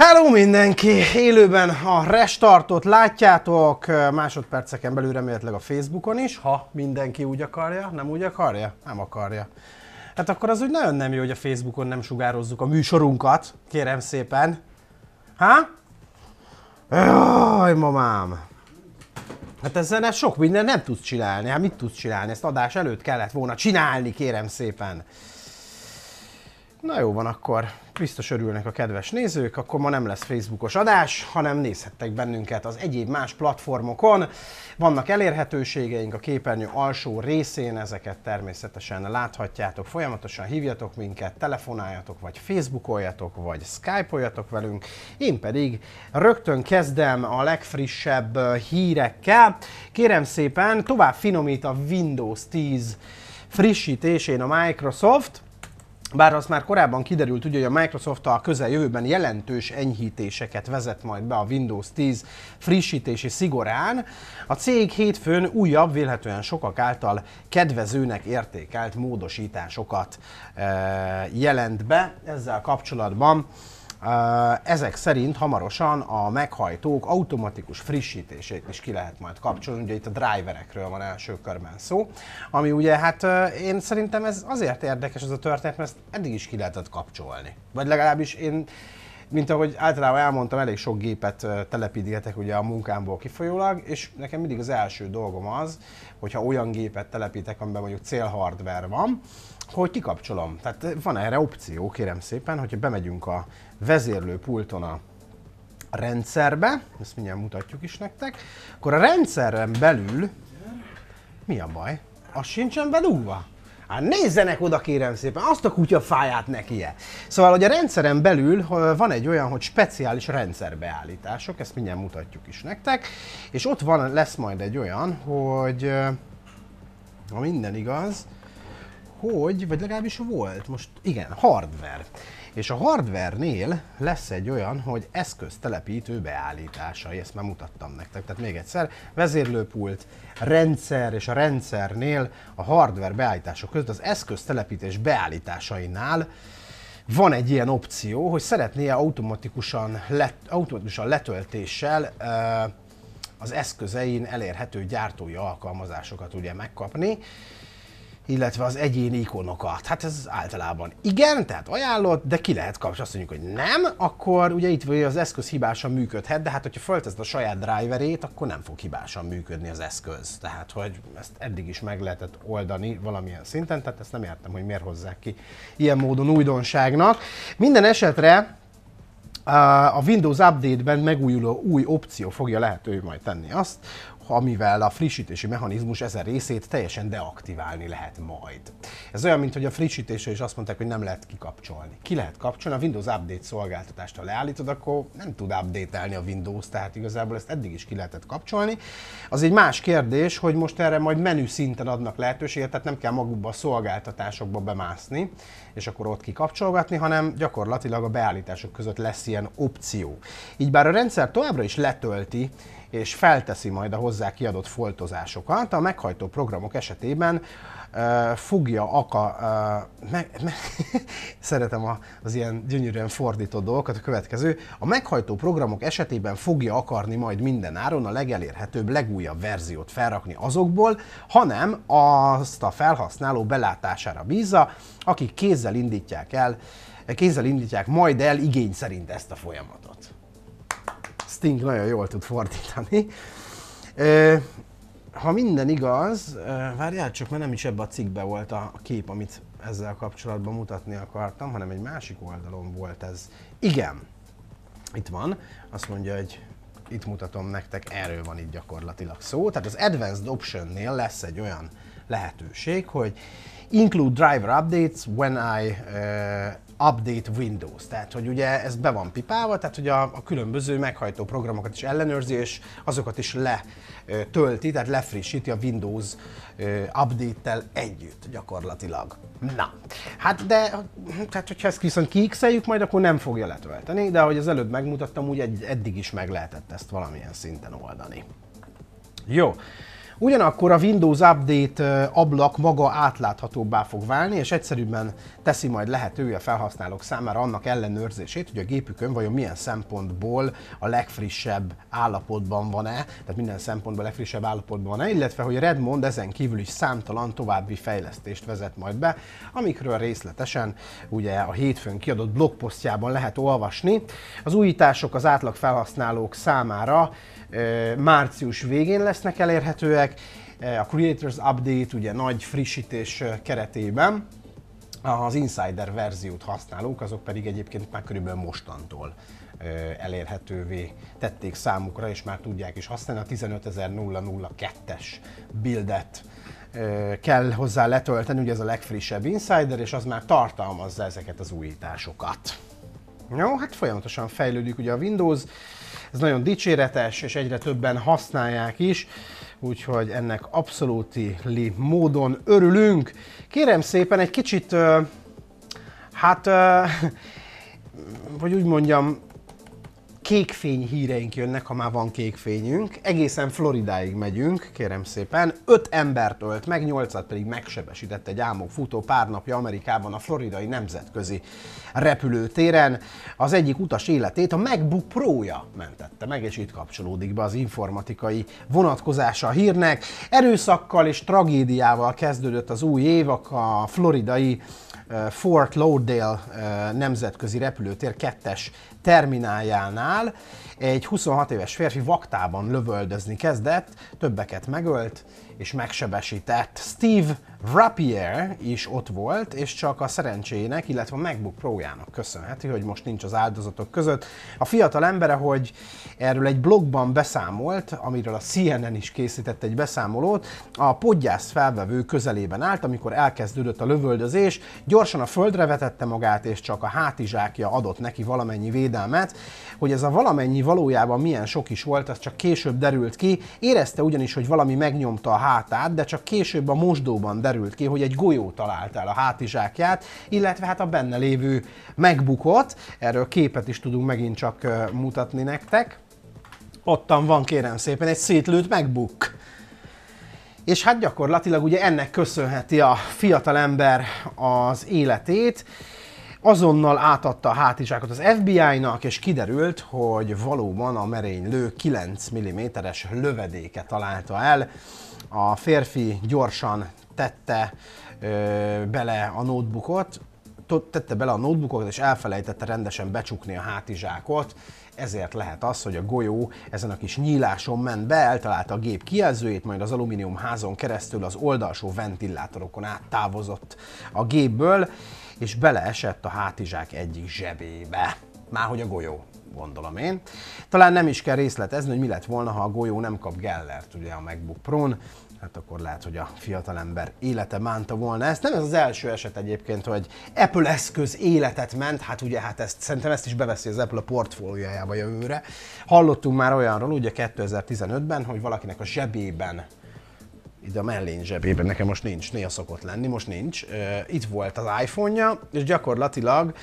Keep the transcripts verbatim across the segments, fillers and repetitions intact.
Hello mindenki! Élőben a restartot látjátok, másodperceken belül remélhetőleg a Facebookon is, ha mindenki úgy akarja, nem úgy akarja? Nem akarja. Hát akkor az úgy nagyon nem jó, hogy a Facebookon nem sugározzuk a műsorunkat, kérem szépen. Há? Jaj, mamám! Hát ezzel sok minden nem tudsz csinálni. Hát mit tudsz csinálni? Ezt adás előtt kellett volna csinálni, kérem szépen. Na jó van, akkor biztos örülnek a kedves nézők, akkor ma nem lesz Facebookos adás, hanem nézhettek bennünket az egyéb más platformokon. Vannak elérhetőségeink a képernyő alsó részén, ezeket természetesen láthatjátok, folyamatosan hívjatok minket, telefonáljatok, vagy Facebookoljatok, vagy Skype-oljatok velünk. Én pedig rögtön kezdem a legfrissebb hírekkel. Kérem szépen, tovább finomít a Windows tíz frissítésén a Microsoft. Bár az már korábban kiderült, ugye, hogy a Microsoft a közeljövőben jelentős enyhítéseket vezet majd be a Windows tíz frissítési szigorán. A cég hétfőn újabb, vélhetően sokak által kedvezőnek értékelt módosításokat e, jelent be ezzel kapcsolatban. Ezek szerint hamarosan a meghajtók automatikus frissítését is ki lehet majd kapcsolni, ugye itt a driverekről van első körben szó, ami ugye hát én szerintem ez azért érdekes ez a történet, mert ezt eddig is ki lehetett kapcsolni. Vagy legalábbis én, mint ahogy általában elmondtam, elég sok gépet telepíthetek ugye a munkámból kifolyólag, és nekem mindig az első dolgom az, hogyha olyan gépet telepítek, amiben mondjuk célhardware van, hogy kikapcsolom. Tehát van erre opció, kérem szépen, hogyha bemegyünk a vezérlőpulton a rendszerbe, ezt mindjárt mutatjuk is nektek, akkor a rendszeren belül, mi a baj? Az sincsen bedugva? Hát nézzenek oda, kérem szépen, azt a kutya fáját neki-e. Szóval, hogy a rendszeren belül van egy olyan, hogy speciális rendszerbeállítások, ezt mindjárt mutatjuk is nektek, és ott van, lesz majd egy olyan, hogy ha minden igaz, hogy, vagy legalábbis volt, most igen, hardware. És a hardware-nél lesz egy olyan, hogy eszköztelepítő beállításai, ezt már mutattam nektek. Tehát még egyszer, vezérlőpult, rendszer, és a rendszernél a hardware beállítások között az eszköztelepítés beállításainál van egy ilyen opció, hogy szeretné automatikusan, let, automatikusan letöltéssel uh, az eszközein elérhető gyártói alkalmazásokat ugye megkapni, illetve az egyéni ikonokat. Hát ez általában igen, tehát ajánlott, de ki lehet kapcsolni. Azt mondjuk, hogy nem, akkor ugye itt az eszköz hibásan működhet, de hát hogyha fölteszed a saját driverét, akkor nem fog hibásan működni az eszköz. Tehát, hogy ezt eddig is meg lehetett oldani valamilyen szinten, tehát ezt nem értem, hogy miért hozzák ki ilyen módon újdonságnak. Minden esetre a Windows Update-ben megújuló új opció fogja lehetővé majd tenni azt, amivel a frissítési mechanizmus ezen részét teljesen deaktiválni lehet majd. Ez olyan, mint hogy a frissítésre is azt mondták, hogy nem lehet kikapcsolni. Ki lehet kapcsolni, a Windows Update szolgáltatást, ha leállítod, akkor nem tud update-elni a Windows, tehát igazából ezt eddig is ki lehetett kapcsolni. Az egy más kérdés, hogy most erre majd menü szinten adnak lehetőséget, tehát nem kell magukba a szolgáltatásokba bemászni, és akkor ott kikapcsolgatni, hanem gyakorlatilag a beállítások között lesz ilyen opció. Így bár a rendszer továbbra is letölti, és felteszi majd a hozzá kiadott foltozásokat, a meghajtó programok esetében uh, fogja aka... Uh, me, me, szeretem a, az ilyen gyönyörűen fordított dolgokat, a következő. A meghajtó programok esetében fogja akarni majd minden áron a legelérhetőbb, legújabb verziót felrakni azokból, hanem azt a felhasználó belátására bízza, akik kézzel indítják el, kézzel indítják majd el igény szerint ezt a folyamatot. Sting nagyon jól tud fordítani. Ha minden igaz, várjál csak, mert nem is ebbe a cikkbe volt a kép, amit ezzel kapcsolatban mutatni akartam, hanem egy másik oldalon volt ez. Igen, itt van, azt mondja, hogy itt mutatom nektek, erről van itt gyakorlatilag szó. Tehát az Advanced Option-nél lesz egy olyan lehetőség, hogy Include driver updates when I uh, update Windows. Tehát, hogy ugye ez be van pipálva, tehát, hogy a, a különböző meghajtó programokat is ellenőrzi, és azokat is letölti, tehát lefrissíti a Windows uh, update-tel együtt gyakorlatilag. Na, hát de, tehát, hogyha ezt viszont kiixeljük majd, akkor nem fogja letölteni, de ahogy az előbb megmutattam, úgy egy, eddig is meg lehetett ezt valamilyen szinten oldani. Jó. Ugyanakkor a Windows Update ablak maga átláthatóbbá fog válni, és egyszerűbben teszi majd lehetővé a felhasználók számára annak ellenőrzését, hogy a gépükön vajon milyen szempontból a legfrissebb állapotban van-e, tehát minden szempontból a legfrissebb állapotban van-e, illetve hogy Redmond ezen kívül is számtalan további fejlesztést vezet majd be, amikről részletesen ugye a hétfőn kiadott blogposztjában lehet olvasni. Az újítások az átlag felhasználók számára március végén lesznek elérhetőek, a Creators Update ugye nagy frissítés keretében, az Insider verziót használók, azok pedig egyébként már körülbelül mostantól elérhetővé tették számukra, és már tudják is használni. A tizenötezer-nulla-nulla-kettes buildet kell hozzá letölteni, ugye ez a legfrissebb Insider, és az már tartalmazza ezeket az újításokat. Jó, hát folyamatosan fejlődik ugye a Windows, ez nagyon dicséretes, és egyre többen használják is, úgyhogy ennek abszolútli módon örülünk. Kérem szépen egy kicsit, hát, hogy úgy mondjam, kékfény híreink jönnek, ha már van kékfényünk. Egészen Floridáig megyünk, kérem szépen. Öt embert ölt meg, nyolcat pedig megsebesített egy álmokfutó pár napja Amerikában a floridai nemzetközi repülőtéren. Az egyik utas életét a MacBook Pro-ja mentette meg, és itt kapcsolódik be az informatikai vonatkozása a hírnek. Erőszakkal és tragédiával kezdődött az új év, a floridai Fort Lauderdale nemzetközi repülőtér kettes termináljánál egy huszonhat éves férfi vaktában lövöldözni kezdett, többeket megölt és megsebesített. Steve Rapier is ott volt, és csak a szerencséjének, illetve a MacBook Pro-jának köszönheti, hogy most nincs az áldozatok között. A fiatal embere, hogy erről egy blogban beszámolt, amiről a C N N is készített egy beszámolót, a podgyász felvevő közelében állt, amikor elkezdődött a lövöldözés, gyorsan a földre vetette magát, és csak a hátizsákja adott neki valamennyi védelmet. Hogy ez a valamennyi valójában milyen sok is volt, az csak később derült ki. Érezte ugyanis, hogy valami megnyomta a hátát, de csak később a mosdóban derült ki, hogy egy golyó talált el a hátizsákját, illetve hát a benne lévő MacBookot. Erről képet is tudunk megint csak mutatni nektek. Ottan van, kérem szépen, egy szétlőtt MacBook. És hát gyakorlatilag ugye ennek köszönheti a fiatal ember az életét. Azonnal átadta a hátizsákot az F B I-nak, és kiderült, hogy valóban a merénylő kilenc milliméteres lövedéke találta el. A férfi gyorsan tette ö, bele a notebookot, tette bele a notebookot, és elfelejtette rendesen becsukni a hátizsákot. Ezért lehet az, hogy a golyó ezen a kis nyíláson ment be, eltalálta a gép kijelzőjét, majd az alumínium házon keresztül az oldalsó ventilátorokon át távozott a gépből, és beleesett a hátizsák egyik zsebébe. Márhogy a golyó, gondolom én. Talán nem is kell részletezni, hogy mi lett volna, ha a golyó nem kap Gellert ugye a MacBook Pro-n. Hát akkor lehet, hogy a fiatalember élete mánta volna ezt. Nem ez az első eset egyébként, hogy Apple eszköz életet ment, hát ugye hát ezt, szerintem ezt is beveszi az Apple a portfóliójába jövőre. Hallottunk már olyanról ugye kétezer-tizenötben, hogy valakinek a zsebében, ide a mellény zsebében, nekem most nincs, néha szokott lenni, most nincs. Itt volt az iPhone-ja, és gyakorlatilag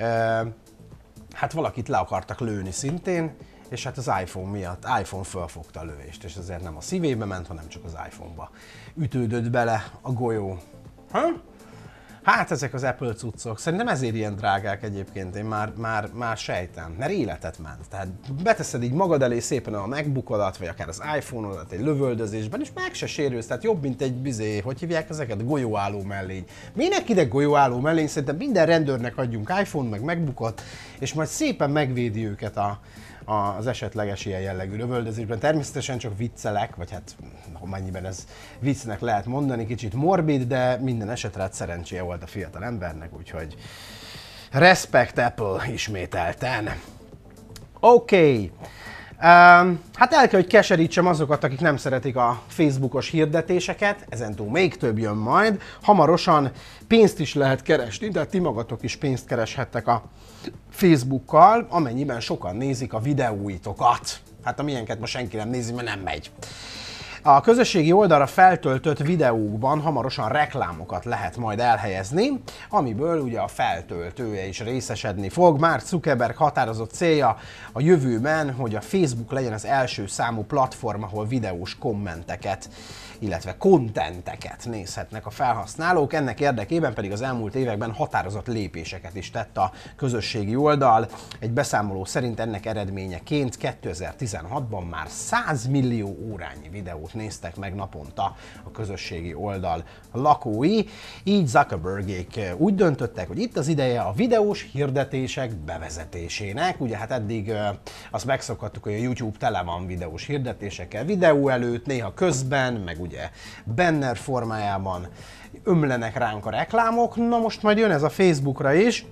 hát valakit le akartak lőni szintén, és hát az iPhone miatt, iPhone fölfogta a lövést, és ezért nem a szívébe ment, hanem csak az iPhone-ba ütődött bele a golyó. Ha? Hát ezek az Apple cuccok, szerintem ezért ilyen drágák egyébként, én már, már, már sejtem, mert életet ment. Tehát beteszed így magad elé szépen a MacBookodat, vagy akár az iPhone-odat egy lövöldözésben, és meg se sérülsz, tehát jobb, mint egy bizé, hogy hívják ezeket, golyóálló mellény. Minek ide golyóálló mellény? Szerintem minden rendőrnek adjunk iPhone, meg MacBookot, és majd szépen megvédi őket a az esetleges ilyen jellegű lövöldözésben. Természetesen csak viccelek, vagy hát mennyiben ez viccnek lehet mondani, kicsit morbid, de minden esetre hát szerencséje volt a fiatal embernek, úgyhogy respect Apple ismételten. Oké. Okay. Um, hát el kell, hogy keserítsem azokat, akik nem szeretik a Facebookos hirdetéseket, ezentúl még több jön majd. Hamarosan pénzt is lehet keresni, de ti magatok is pénzt kereshettek a Facebookkal, amennyiben sokan nézik a videóitokat. Hát a milyenket most senki nem nézi, mert nem megy. A közösségi oldalra feltöltött videókban hamarosan reklámokat lehet majd elhelyezni, amiből ugye a feltöltője is részesedni fog. Mark Zuckerberg határozott célja a jövőben, hogy a Facebook legyen az első számú platform, ahol videós kommenteket, illetve kontenteket nézhetnek a felhasználók. Ennek érdekében pedig az elmúlt években határozott lépéseket is tett a közösségi oldal. Egy beszámoló szerint ennek eredményeként kétezer-tizenhatban már száz millió órányi videót néztek meg naponta a közösségi oldal lakói. Így Zuckerbergék úgy döntöttek, hogy itt az ideje a videós hirdetések bevezetésének. Ugye hát eddig azt megszokhattuk, hogy a YouTube tele van videós hirdetésekkel, videó előtt, néha közben, meg ugye banner formájában ömlenek ránk a reklámok. Na most majd jön ez a Facebookra is.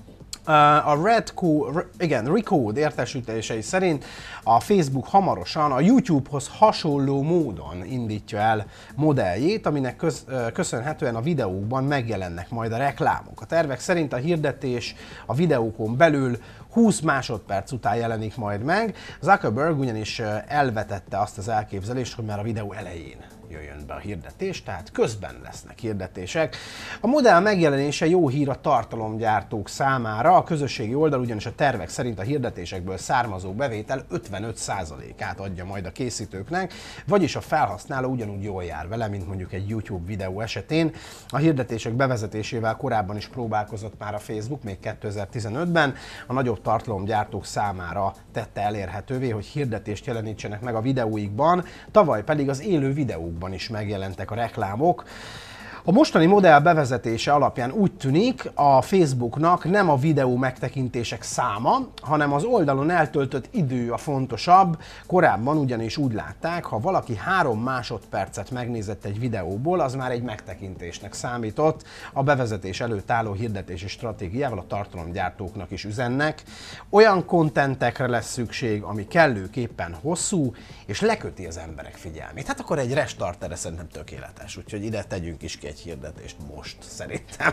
A Redcode, igen, Recode értesítései szerint a Facebook hamarosan a YouTube-hoz hasonló módon indítja el modelljét, aminek köz, köszönhetően a videókban megjelennek majd a reklámok. A tervek szerint a hirdetés a videókon belül húsz másodperc után jelenik majd meg. Zuckerberg ugyanis elvetette azt az elképzelést, hogy már a videó elején jöjjön be a hirdetés, tehát közben lesznek hirdetések. A modell megjelenése jó hír a tartalomgyártók számára, a közösségi oldal ugyanis a tervek szerint a hirdetésekből származó bevétel ötvenöt százalékát adja majd a készítőknek, vagyis a felhasználó ugyanúgy jól jár vele, mint mondjuk egy YouTube videó esetén. A hirdetések bevezetésével korábban is próbálkozott már a Facebook, még kétezer-tizenötben. A nagyobb tartalomgyártók számára tette elérhetővé, hogy hirdetést jelenítsenek meg a videóikban, tavaly pedig az élő videókban is megjelentek a reklámok. A mostani modell bevezetése alapján úgy tűnik, a Facebooknak nem a videó megtekintések száma, hanem az oldalon eltöltött idő a fontosabb. Korábban ugyanis úgy látták, ha valaki három másodpercet megnézett egy videóból, az már egy megtekintésnek számított. A bevezetés előtt álló hirdetési stratégiával a tartalomgyártóknak is üzennek. Olyan kontentekre lesz szükség, ami kellőképpen hosszú, és leköti az emberek figyelmét. Hát akkor egy restarterre szerintem tökéletes, úgyhogy ide tegyünk is ki egy hirdetést most, szerintem.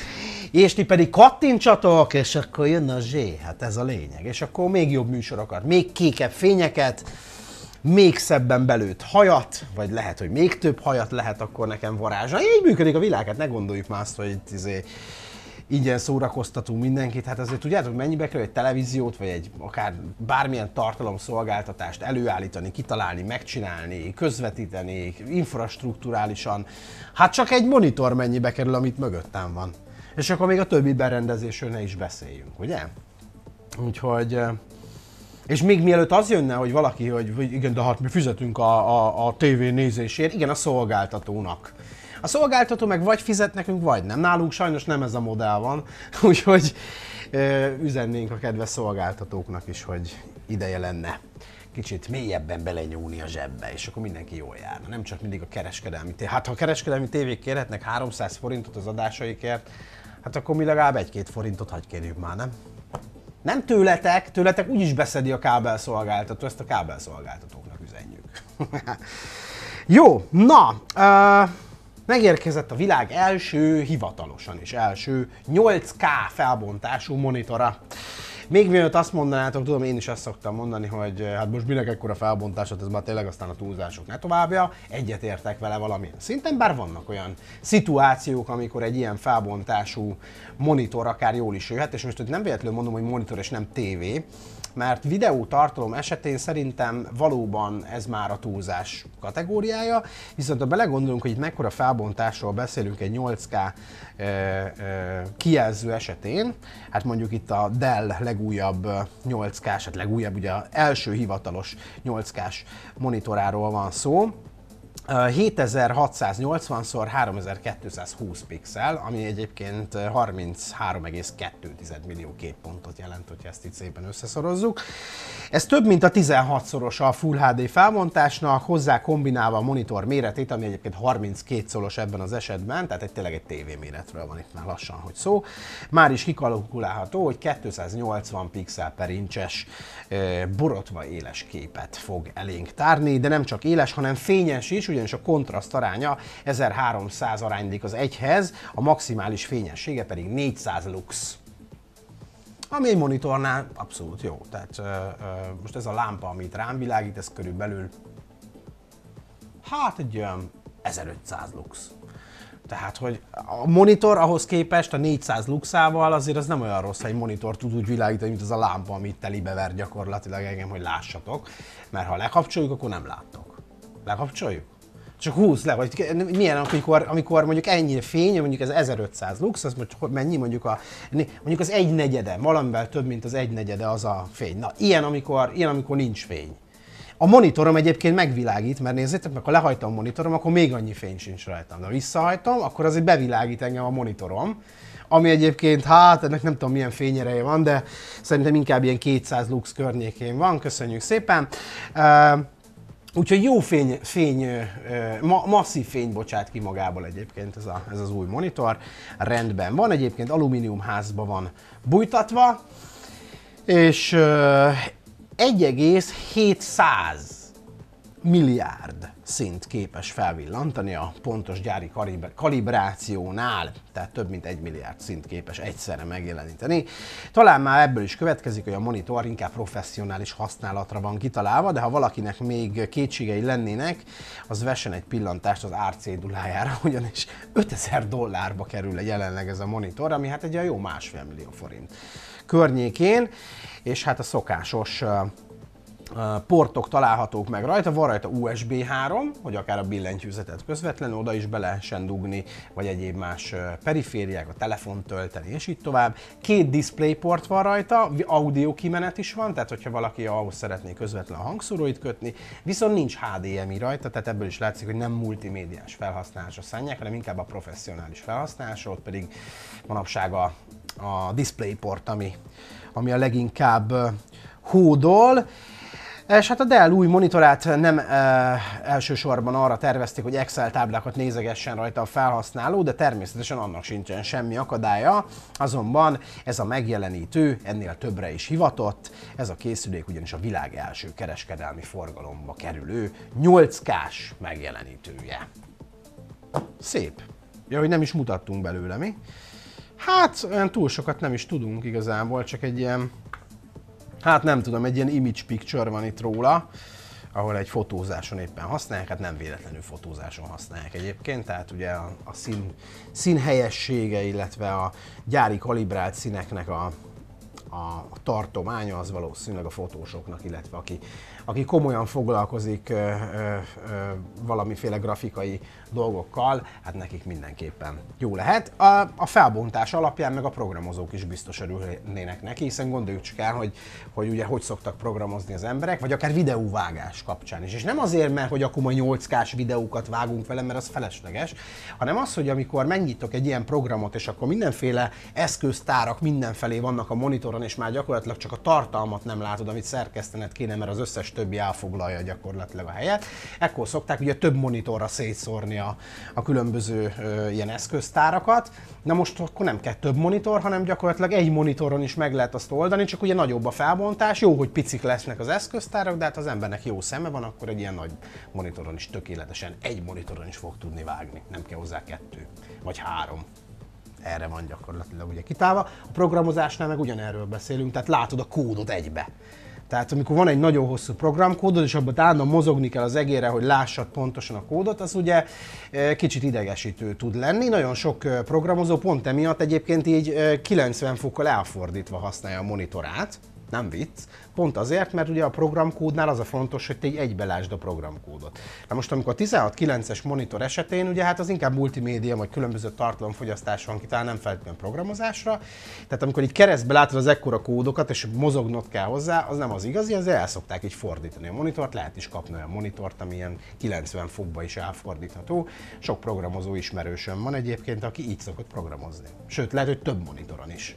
És ti pedig kattintsatok, és akkor jön a zsé, hát ez a lényeg. És akkor még jobb műsorokat, még kékebb fényeket, még szebben belőtt hajat, vagy lehet, hogy még több hajat lehet akkor nekem varázsa. Így működik a világ, hát ne gondoljuk már azt, hogy izé, ingyen szórakoztatunk mindenkit, hát azért tudjátok, mennyibe kerül egy televíziót, vagy egy akár bármilyen tartalomszolgáltatást előállítani, kitalálni, megcsinálni, közvetíteni, infrastrukturálisan. Hát csak egy monitor mennyibe kerül, amit mögöttem van. És akkor még a többi berendezésről ne is beszéljünk, ugye? Úgyhogy... És még mielőtt az jönne, hogy valaki, hogy, hogy igen, de hát mi fizetünk a, a, a tévé nézésért, igen, a szolgáltatónak. A szolgáltató meg vagy fizet nekünk, vagy nem. Nálunk sajnos nem ez a modell van, úgyhogy ö, üzennénk a kedves szolgáltatóknak is, hogy ideje lenne kicsit mélyebben belenyúlni a zsebbe, és akkor mindenki jól jár. Nem csak mindig a kereskedelmi tévé. Hát ha a kereskedelmi tévék kérhetnek háromszáz forintot az adásaikért, hát akkor mi legalább egy-két forintot hagy kérjük már, nem? Nem tőletek, tőletek úgyis beszedi a kábelszolgáltató, ezt a kábelszolgáltatóknak üzenjük. Jó, na... Uh, Megérkezett a világ első, hivatalosan is első nyolc ká felbontású monitora. Még mielőtt azt mondanátok, tudom, én is azt szoktam mondani, hogy hát most minek ekkora felbontásot, ez már tényleg aztán a túlzások ne továbbja. Egyetértek vele valamilyen szinten, bár vannak olyan szituációk, amikor egy ilyen felbontású monitor akár jól is jöhet, és most nem véletlenül mondom, hogy monitor és nem tévé, mert videótartalom esetén szerintem valóban ez már a túlzás kategóriája, viszont ha belegondolunk, hogy itt mekkora felbontásról beszélünk egy nyolc ká e, e, kijelző esetén, hát mondjuk itt a Dell legújabb nyolc kás, hát legújabb, ugye az első hivatalos nyolc kás monitoráról van szó, hétezer-hatszáznyolcvan szor háromezer-kétszázhúsz pixel, ami egyébként harminchárom egész kettő millió képpontot jelent, hogyha ezt itt szépen összeszorozzuk. Ez több mint a tizenhatszoros a Full há dé felbontásnak, hozzá kombinálva a monitor méretét, ami egyébként harminckét szoros ebben az esetben, tehát egy, tényleg egy tévéméretről van itt már lassan, hogy szó. Már is kikalkulálható, hogy kétszáznyolcvan pixel per incses borotva éles képet fog elénk tárni, de nem csak éles, hanem fényes is, ugyanis a kontraszt aránya ezerháromszáz aránylik az egyhez, a maximális fényessége pedig négyszáz lux. Ami egy monitornál abszolút jó. Tehát ö, ö, most ez a lámpa, amit rám világít, ez körülbelül Hát egy olyan ezerötszáz lux. Tehát, hogy a monitor ahhoz képest a négyszáz luxával azért az nem olyan rossz, hogy egy monitor tud úgy világítani, mint az a lámpa, amit telibe ver gyakorlatilag engem, hogy lássatok. Mert ha lekapcsoljuk, akkor nem láttok. Lekapcsoljuk? Csak húsz le, vagy milyen, amikor, amikor mondjuk ennyi fény, mondjuk ez ezerötszáz lux, az mennyi mondjuk, a, mondjuk az egynegyede, valamivel több, mint az egynegyede az a fény. Na, ilyen amikor, ilyen, amikor nincs fény. A monitorom egyébként megvilágít, mert nézzétek meg, ha lehajtom a monitorom, akkor még annyi fény sincs rajtam. De ha visszahajtom, akkor azért bevilágít engem a monitorom, ami egyébként, hát ennek nem tudom milyen fényereje van, de szerintem inkább ilyen kétszáz lux környékén van, köszönjük szépen. Uh, Úgyhogy jó fény, fény ma, masszív fény bocsát ki magából egyébként ez, a, ez az új monitor. Rendben van, egyébként alumínium házba van bújtatva, és egy egész hétszáz milliárd szint képes felvillantani a pontos gyári kalibrációnál, tehát több mint egy milliárd szint képes egyszerre megjeleníteni. Talán már ebből is következik, hogy a monitor inkább professzionális használatra van kitalálva, de ha valakinek még kétségei lennének, az vessen egy pillantást az árcédulájára, ugyanis ötezer dollárba kerül jelenleg ez a monitor, ami hát egy olyan jó másfél millió forint környékén, és hát a szokásos portok találhatók meg rajta, van rajta u es bé három, hogy akár a billentyűzetet közvetlenül oda is be lehessen dugni, vagy egyéb más perifériák, a telefont tölteni, és így tovább. Két DisplayPort van rajta, audio kimenet is van, tehát hogyha valaki ahhoz szeretné közvetlen a hangszóróit kötni, viszont nincs há dé em i rajta, tehát ebből is látszik, hogy nem multimédiás felhasználásra szánják, hanem inkább a professzionális felhasználásra, ott pedig manapság a, a DisplayPort, ami, ami a leginkább hódol. És hát a Dell új monitorát nem e, elsősorban arra tervezték, hogy Excel táblákat nézegessen rajta a felhasználó, de természetesen annak sincsen semmi akadálya. Azonban ez a megjelenítő ennél többre is hivatott. Ez a készülék ugyanis a világ első kereskedelmi forgalomba kerülő nyolc ká-s megjelenítője. Szép. Ja, hogy nem is mutattunk belőle, mi? Hát olyan túl sokat nem is tudunk igazából, csak egy ilyen... Hát nem tudom, egy ilyen image picture van itt róla, ahol egy fotózáson éppen használják, hát nem véletlenül fotózáson használják egyébként, tehát ugye a, a szín, színhelyessége, illetve a gyári kalibrált színeknek a, a tartománya az valószínűleg a fotósoknak, illetve aki, aki komolyan foglalkozik ö, ö, ö, valamiféle grafikai dolgokkal, hát nekik mindenképpen jó lehet. A, a felbontás alapján meg a programozók is biztos örülnének neki, hiszen gondoljuk csak el, hogy, hogy ugye hogy szoktak programozni az emberek, vagy akár videóvágás kapcsán is. És nem azért, mert hogy akkor majd nyolc ká-s videókat vágunk vele, mert az felesleges, hanem az, hogy amikor megnyitok egy ilyen programot, és akkor mindenféle eszköztárak mindenfelé vannak a monitoron, és már gyakorlatilag csak a tartalmat nem látod, amit szerkesztened kéne, mert az összes többi elfoglalja gyakorlatilag a helyet. Ekkor szokták ugye több monitorra szétszórni a, a különböző ö, ilyen eszköztárakat. Na most akkor nem kell több monitor, hanem gyakorlatilag egy monitoron is meg lehet azt oldani, csak ugye nagyobb a felbontás, jó, hogy picik lesznek az eszköztárak, de hát ha az embernek jó szeme van, akkor egy ilyen nagy monitoron is tökéletesen, egy monitoron is fog tudni vágni, nem kell hozzá kettő vagy három. Erre van gyakorlatilag ugye kitálva. A programozásnál meg ugyanerről beszélünk, tehát látod a kódot egybe. Tehát amikor van egy nagyon hosszú programkódod, és abban állandóan mozogni kell az egérre, hogy lássad pontosan a kódot, az ugye kicsit idegesítő tud lenni. Nagyon sok programozó pont emiatt egyébként így kilencven fokkal elfordítva használja a monitorát. Nem vicc. Pont azért, mert ugye a programkódnál az a fontos, hogy te így egybelásd a programkódot. Na most, amikor a tizenhat kilences monitor esetén, ugye hát az inkább multimédia, vagy különböző tartalomfogyasztás van ki, talán nem feltétlenül programozásra. Tehát amikor így keresztbe látod az ekkora kódokat, és mozognod kell hozzá, az nem az igazi, azért el szokták így fordítani a monitort, lehet is kapni olyan monitort, ami ilyen kilencven fokba is elfordítható. Sok programozó ismerősöm van egyébként, aki így szokott programozni. Sőt, lehet, hogy több monitoron is.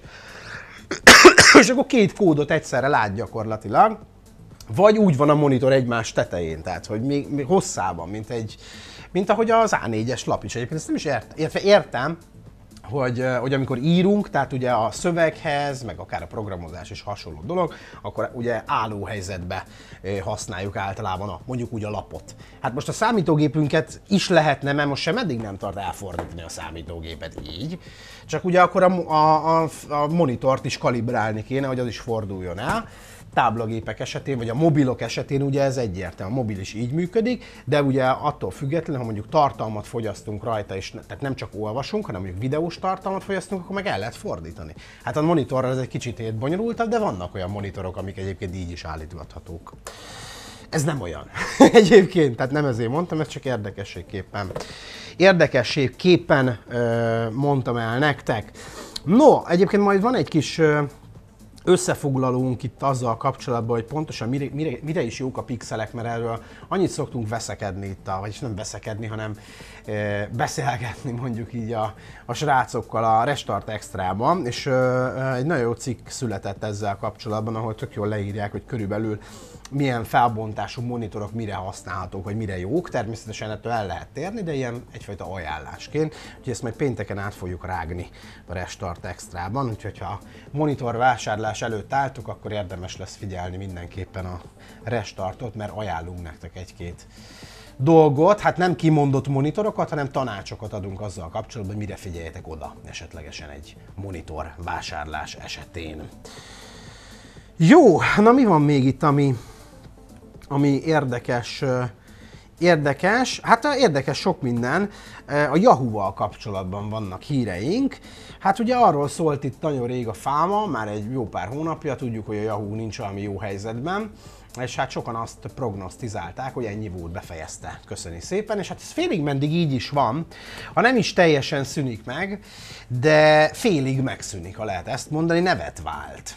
És akkor két kódot egyszerre lát gyakorlatilag, vagy úgy van a monitor egymás tetején, tehát hogy még, még hosszában, mint, egy, mint ahogy az á négyes lap is. Egyébként ezt nem is értem, értem, hogy, hogy amikor írunk, tehát ugye a szöveghez, meg akár a programozás is hasonló dolog, akkor ugye álló helyzetbe használjuk általában a, mondjuk úgy a lapot. Hát most a számítógépünket is lehetne, mert most sem eddig nem tart elfordítani a számítógépet így, csak ugye akkor a, a, a, a monitort is kalibrálni kéne, hogy az is forduljon el. Táblagépek esetén, vagy a mobilok esetén ugye ez egyértelmű, a mobil is így működik, de ugye attól függetlenül, ha mondjuk tartalmat fogyasztunk rajta, és tehát nem csak olvasunk, hanem mondjuk videós tartalmat fogyasztunk, akkor meg el lehet fordítani. Hát a monitorral ez egy kicsit bonyolultabb, de vannak olyan monitorok, amik egyébként így is állítgathatók. Ez nem olyan egyébként, tehát nem ezért mondtam, ez csak érdekességképpen. Érdekességképpen ö, mondtam el nektek. No, egyébként majd van egy kis ö, összefoglalunk itt azzal kapcsolatban, hogy pontosan mire, mire, mire is jók a pixelek, mert erről annyit szoktunk veszekedni itt, a, vagyis nem veszekedni, hanem e, beszélgetni mondjuk így a, a srácokkal a Restart Extrában, és e, egy nagyon jó cikk született ezzel kapcsolatban, ahol tök jól leírják, hogy körülbelül milyen felbontású monitorok mire használhatók, vagy mire jók. Természetesen ettől el lehet térni, de ilyen egyfajta ajánlásként. Úgyhogy ezt majd pénteken át fogjuk rágni a Restart Extrában. Úgyhogy ha monitor vásárlás előtt álltok, akkor érdemes lesz figyelni mindenképpen a Restartot, mert ajánlunk nektek egy-két dolgot. Hát nem kimondott monitorokat, hanem tanácsokat adunk azzal kapcsolatban, hogy mire figyeljetek oda esetlegesen egy monitor vásárlás esetén. Jó, na mi van még itt, ami ami érdekes, érdekes, hát érdekes sok minden. A Yahoo-val kapcsolatban vannak híreink. Hát ugye arról szólt itt nagyon rég a fáma, már egy jó pár hónapja, tudjuk, hogy a Yahoo nincs valami jó helyzetben, és hát sokan azt prognosztizálták, hogy ennyi volt, befejezte. Köszöni szépen, és hát ez félig meddig így is van. Ha nem is teljesen szűnik meg, de félig megszűnik, ha lehet ezt mondani, nevet vált.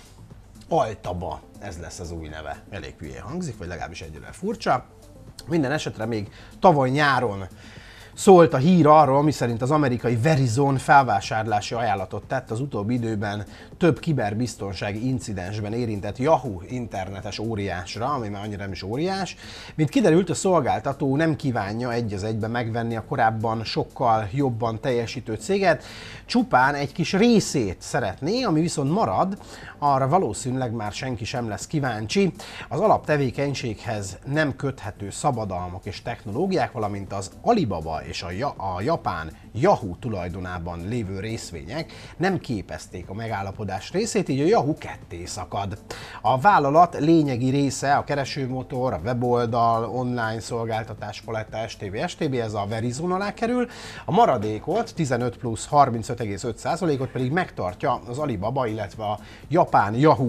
Altaba, ez lesz az új neve. Elég hülyén hangzik, vagy legalábbis egyre furcsa. Minden esetre még tavaly nyáron szólt a hír arról, miszerint az amerikai Verizon felvásárlási ajánlatot tett az utóbbi időben több kiberbiztonsági incidensben érintett Yahoo internetes óriásra, ami már annyira nem is óriás. Mint kiderült, a szolgáltató nem kívánja egy az egybe megvenni a korábban sokkal jobban teljesítő céget, csupán egy kis részét szeretné, ami viszont marad, arra valószínűleg már senki sem lesz kíváncsi. Az alaptevékenységhez nem köthető szabadalmak és technológiák, valamint az Alibaba és a, ja, a japán Yahoo tulajdonában lévő részvények nem képezték a megállapodás részét, így a Yahoo ketté szakad. A vállalat lényegi része a keresőmotor, a weboldal, online szolgáltatás paletta, es té bé, es té bé, ez a Verizon alá kerül, a maradékot, tizenöt plusz harmincöt egész öt százalékot pedig megtartja az Alibaba, illetve a japán Yahoo.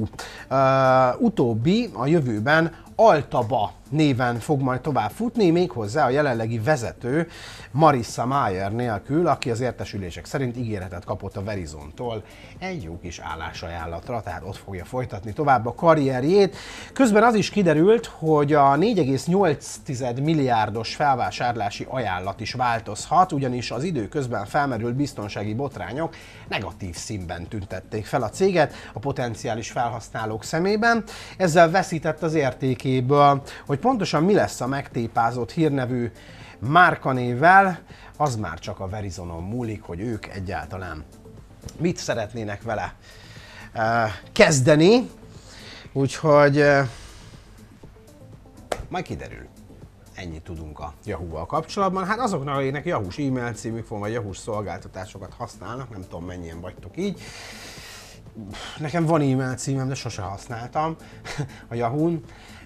Uh, utóbbi a jövőben Altaba néven fog majd tovább futni, méghozzá a jelenlegi vezető Marissa Mayer nélkül, aki az értesülések szerint ígéretet kapott a Verizontól egy jó kis állásajánlatra, tehát ott fogja folytatni tovább a karrierjét. Közben az is kiderült, hogy a négy egész nyolc milliárdos felvásárlási ajánlat is változhat, ugyanis az időközben felmerült biztonsági botrányok negatív színben tüntették fel a céget a potenciális felhasználók szemében. Ezzel veszített az értékéből, hogy pontosan mi lesz a megtépázott hírnevű márkanévvel, az már csak a Verizonon múlik, hogy ők egyáltalán mit szeretnének vele uh, kezdeni. Úgyhogy uh, majd kiderül. Ennyit tudunk a Yahoo-val kapcsolatban. Hát azoknak, akiknek Yahoo-s e-mail címük van, vagy Yahoo-s szolgáltatásokat használnak, nem tudom mennyien vagytok így. Nekem van e-mail címem, de sose használtam a Yahoo-n.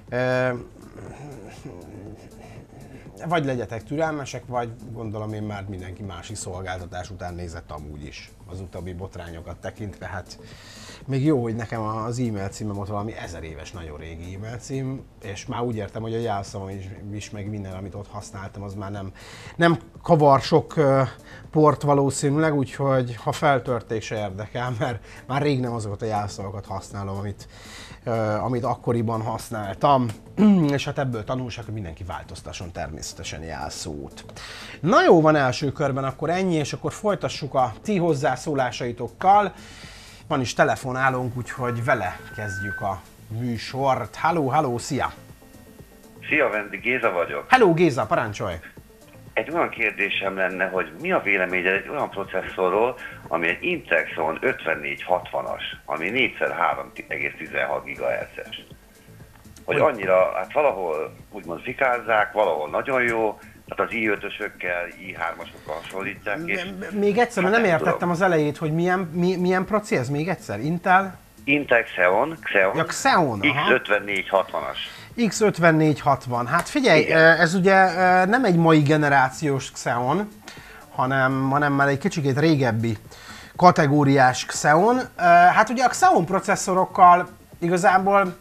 Vagy legyetek türelmesek, vagy gondolom én már mindenki másik szolgáltatás után nézett amúgy is az utóbbi botrányokat tekintve. Hát még jó, hogy nekem az e-mail címem ott valami ezer éves, nagyon régi e-mail cím, és már úgy értem, hogy a jelszavam is, is meg minden, amit ott használtam, az már nem, nem kavar sok uh, port valószínűleg, úgyhogy ha feltörték, se érdekel, mert már rég nem azokat a jelszavakat használom, amit, uh, amit akkoriban használtam. És hát ebből tanulság, hogy mindenki változtasson természetesen jelszót. Na jó, van első körben akkor ennyi, és akkor folytassuk a ti hozzászólásaitokkal. Van is telefonálónk, úgyhogy vele kezdjük a műsort. Halló, halló, szia! Szia, Vendi, Géza vagyok. Hello, Géza, parancsolj! egy olyan kérdésem lenne, hogy mi a véleményed egy olyan processzorról, ami egy Intel Xeon ötvennégy hatvanas, ami négyszer három egész tizenhat gigahertzes. Hogy annyira, hát valahol úgymond fikázzák, valahol nagyon jó, tehát az i ötösökkel, i hármasokkal hasonlítják. És még egyszer, mert hát nem nem értettem tudom. az elejét, hogy milyen, mi, milyen proci ez még egyszer? Intel? Intel Xeon, Xeon, Ja, Xeon, aha. X ötvennégy hatvanas. X ötvennégy hatvan. Hát figyelj, Igen. ez ugye nem egy mai generációs Xeon, hanem, hanem már egy kicsikét régebbi kategóriás Xeon. Hát ugye a Xeon processzorokkal igazából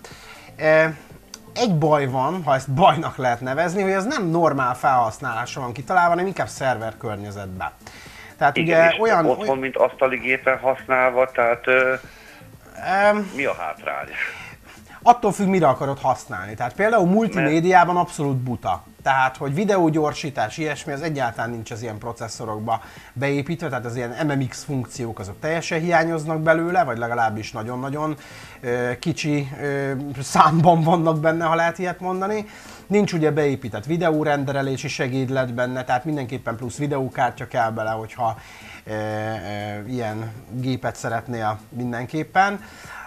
egy baj van, ha ezt bajnak lehet nevezni, hogy ez nem normál felhasználásra van kitalálva, hanem inkább szerver környezetben. Tehát Igen, ugye és olyan... otthon, olyan mint asztali gépen használva, tehát ö, um, mi a hátrány? Attól függ, mire akarod használni. Tehát például multimédiában abszolút buta. Tehát, hogy videógyorsítás, ilyesmi, az egyáltalán nincs az ilyen processzorokba beépítve, tehát az ilyen em em iksz funkciók azok teljesen hiányoznak belőle, vagy legalábbis nagyon-nagyon ö, kicsi ö, számban vannak benne, ha lehet ilyet mondani. Nincs ugye beépített videórenderelési segédlet benne, tehát mindenképpen plusz videókártya kell bele, hogyha ö, ö, ilyen gépet szeretnél mindenképpen.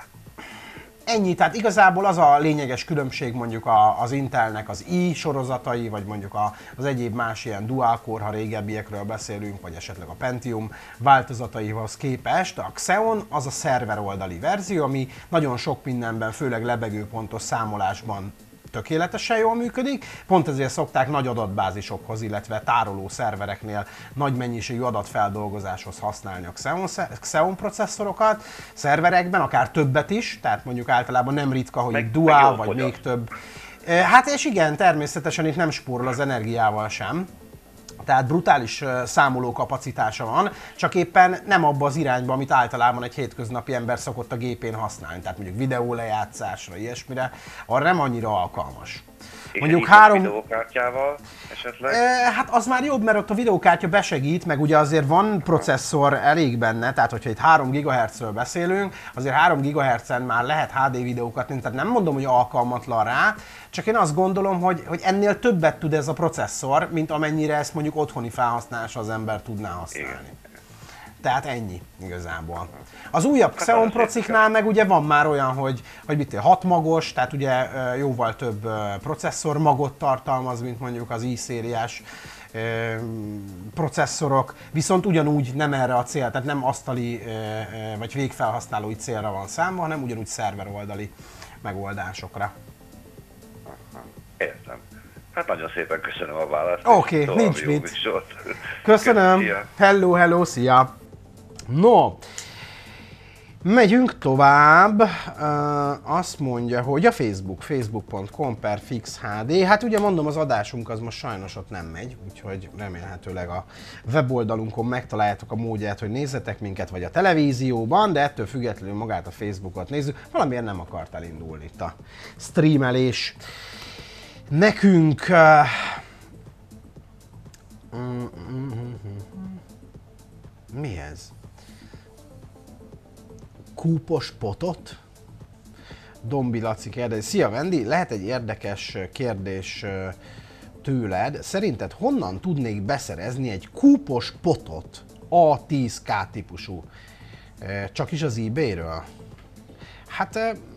Ennyi, tehát igazából az a lényeges különbség mondjuk az Intelnek az i sorozatai, vagy mondjuk az egyéb más ilyen dual-core, ha régebbiekről beszélünk, vagy esetleg a Pentium változataihoz képest. A Xeon az a szerver oldali verzió, ami nagyon sok mindenben, főleg lebegőpontos számolásban tökéletesen jól működik, pont ezért szokták nagy adatbázisokhoz, illetve tároló szervereknél nagy mennyiségű adatfeldolgozáshoz használni a Xeon, Xeon processzorokat, szerverekben akár többet is, tehát mondjuk általában nem ritka, hogy Meg- itt meg dual jól vagy fogyaszt. még több. Hát és igen, természetesen itt nem spórol az energiával sem. Tehát brutális ö, számoló kapacitása van, csak éppen nem abba az irányba, amit általában egy hétköznapi ember szokott a gépén használni. Tehát mondjuk videólejátszásra, ilyesmire, arra nem annyira alkalmas. És Mondjuk egy három... videókártyával esetleg? E, hát az már jobb, mert ott a videókártya besegít, meg ugye azért van processzor elég benne, tehát hogyha itt három gigahertzről beszélünk, azért három gigahertzen már lehet há dé videókat nézni, tehát nem mondom, hogy alkalmatlan rá, csak én azt gondolom, hogy, hogy ennél többet tud ez a processzor, mint amennyire ezt mondjuk otthoni felhasználásra az ember tudná használni. Igen. Tehát ennyi igazából. Az újabb Hát Xeon az prociknál meg ugye van már olyan, hogy, hogy mit hat magos, tehát ugye ö, jóval több ö, processzor magot tartalmaz, mint mondjuk az i-szériás ö, processzorok, viszont ugyanúgy nem erre a cél, tehát nem asztali ö, ö, vagy végfelhasználói célra van számva, hanem ugyanúgy szerver oldali megoldásokra. Értem. Hát nagyon szépen köszönöm a választ. Oké, és további nincs jó mit. műsort. Köszönöm! Szia. Hello, hello, szia! No, megyünk tovább. Uh, azt mondja, hogy a Facebook, facebook pont com per fix há dé. Hát ugye mondom, az adásunk az most sajnos ott nem megy, úgyhogy remélhetőleg a weboldalunkon megtaláljátok a módját, hogy nézzetek minket, vagy a televízióban, de ettől függetlenül magát a Facebookot nézzük. Valamiért nem akart elindulni itt a streamelés. Nekünk... Uh, mm, mm, mm, mm. Mi ez? Kúpos potot? Dombi Laci kérdezi. Szia Vendi, lehet egy érdekes kérdés tőled. Szerinted honnan tudnék beszerezni egy kúpos potot á tíz ká típusú? Csak is az eBay-ről? Hát...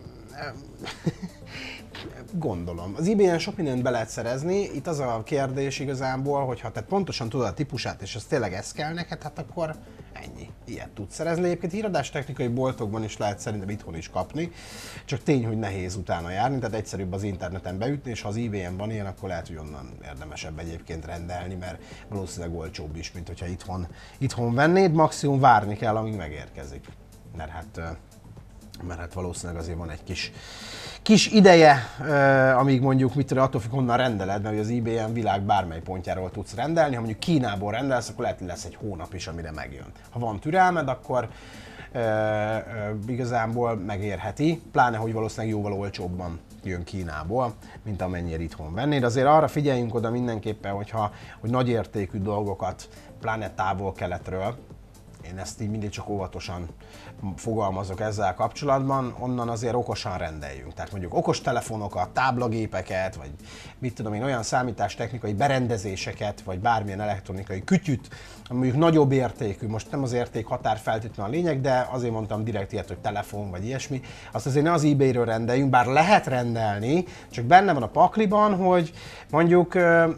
Gondolom. Az eBay-en sok mindent be lehet szerezni, itt az a kérdés igazából, hogy ha te pontosan tudod a típusát, és ez tényleg ez kell neked, hát akkor ennyi. Ilyet tudsz szerezni. Egyébként híradástechnikai boltokban is lehet szerintem itthon is kapni, csak tény, hogy nehéz utána járni, tehát egyszerűbb az interneten beütni, és ha az eBay-en van ilyen, akkor lehet, hogy onnan érdemesebb egyébként rendelni, mert valószínűleg olcsóbb is, mint hogyha itthon, itthon vennéd, maximum várni kell, amíg megérkezik. Mert hát mert hát valószínűleg azért van egy kis, kis ideje, euh, amíg mondjuk mit tudom, attól függ, honnan rendeled, mert az eBay-en világ bármely pontjáról tudsz rendelni. Ha mondjuk Kínából rendelsz, akkor lehet, hogy lesz egy hónap is, amire megjön. Ha van türelmed, akkor euh, euh, igazából megérheti, pláne, hogy valószínűleg jóval olcsóbban jön Kínából, mint amennyire itthon vennéd. Azért arra figyeljünk oda mindenképpen, hogyha, hogy nagyértékű dolgokat, pláne távol-keletről, én ezt így mindig csak óvatosan fogalmazok ezzel kapcsolatban, onnan azért okosan rendeljünk. Tehát mondjuk okos telefonokat, táblagépeket, vagy mit tudom én, olyan számítástechnikai berendezéseket, vagy bármilyen elektronikai kütyüt, ami mondjuk nagyobb értékű, most nem az érték határ feltétlenül a lényeg, de azért mondtam direkt ilyet, hogy telefon, vagy ilyesmi, azt azért ne az eBay-ről rendeljünk, bár lehet rendelni, csak benne van a pakliban, hogy mondjuk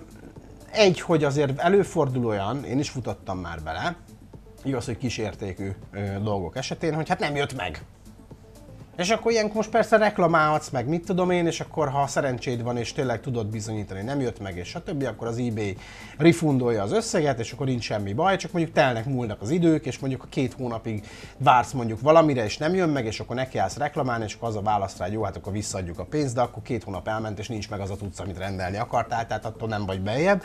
egy, hogy azért előfordul olyan, én is futottam már bele, igaz, hogy kisértékű dolgok esetén, hogy hát nem jött meg. És akkor ilyenkor most persze reklamálhatsz meg, mit tudom én, és akkor ha szerencséd van és tényleg tudod bizonyítani, nem jött meg és stb., akkor az eBay refundolja az összeget, és akkor nincs semmi baj, csak mondjuk telnek, múlnak az idők, és mondjuk a két hónapig vársz mondjuk valamire, és nem jön meg, és akkor nekiállsz reklamálni, és akkor az a válasz rá, hogy jó, hát akkor visszaadjuk a pénzt, de akkor két hónap elment, és nincs meg az a tudsz, amit rendelni akartál, tehát attól nem vagy beljebb.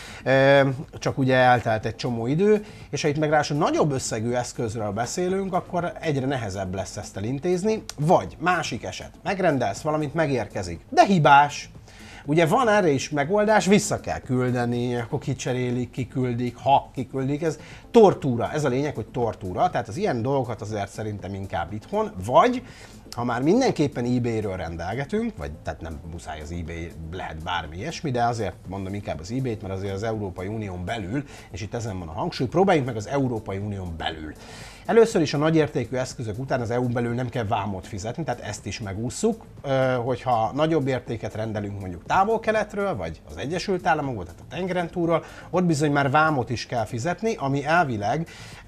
Csak ugye eltelt egy csomó idő, és ha itt meg ráadásul nagyobb összegű eszközről beszélünk, akkor egyre nehezebb lesz ezt elintézni, vagy másik eset, megrendelsz valamit, megérkezik, de hibás. Ugye van erre is megoldás, vissza kell küldeni, akkor kicserélik, kiküldik, ha kiküldik, ez tortúra, ez a lényeg, hogy tortúra, tehát az ilyen dolgokat azért szerintem inkább itthon, vagy ha már mindenképpen eBay-ről rendelgetünk, vagy tehát nem muszáj az eBay, lehet bármi ilyesmi, de azért mondom inkább az eBay-t, mert azért az Európai Unión belül, és itt ezen van a hangsúly, próbáljunk meg az Európai Unión belül. Először is a nagyértékű eszközök után az é u-n belül nem kell vámot fizetni, tehát ezt is megússzuk, hogyha nagyobb értéket rendelünk mondjuk távol-keletről, vagy az Egyesült Államokból, tehát a tengeren túlról, ott bizony már vámot is kell fizetni, ami elvileg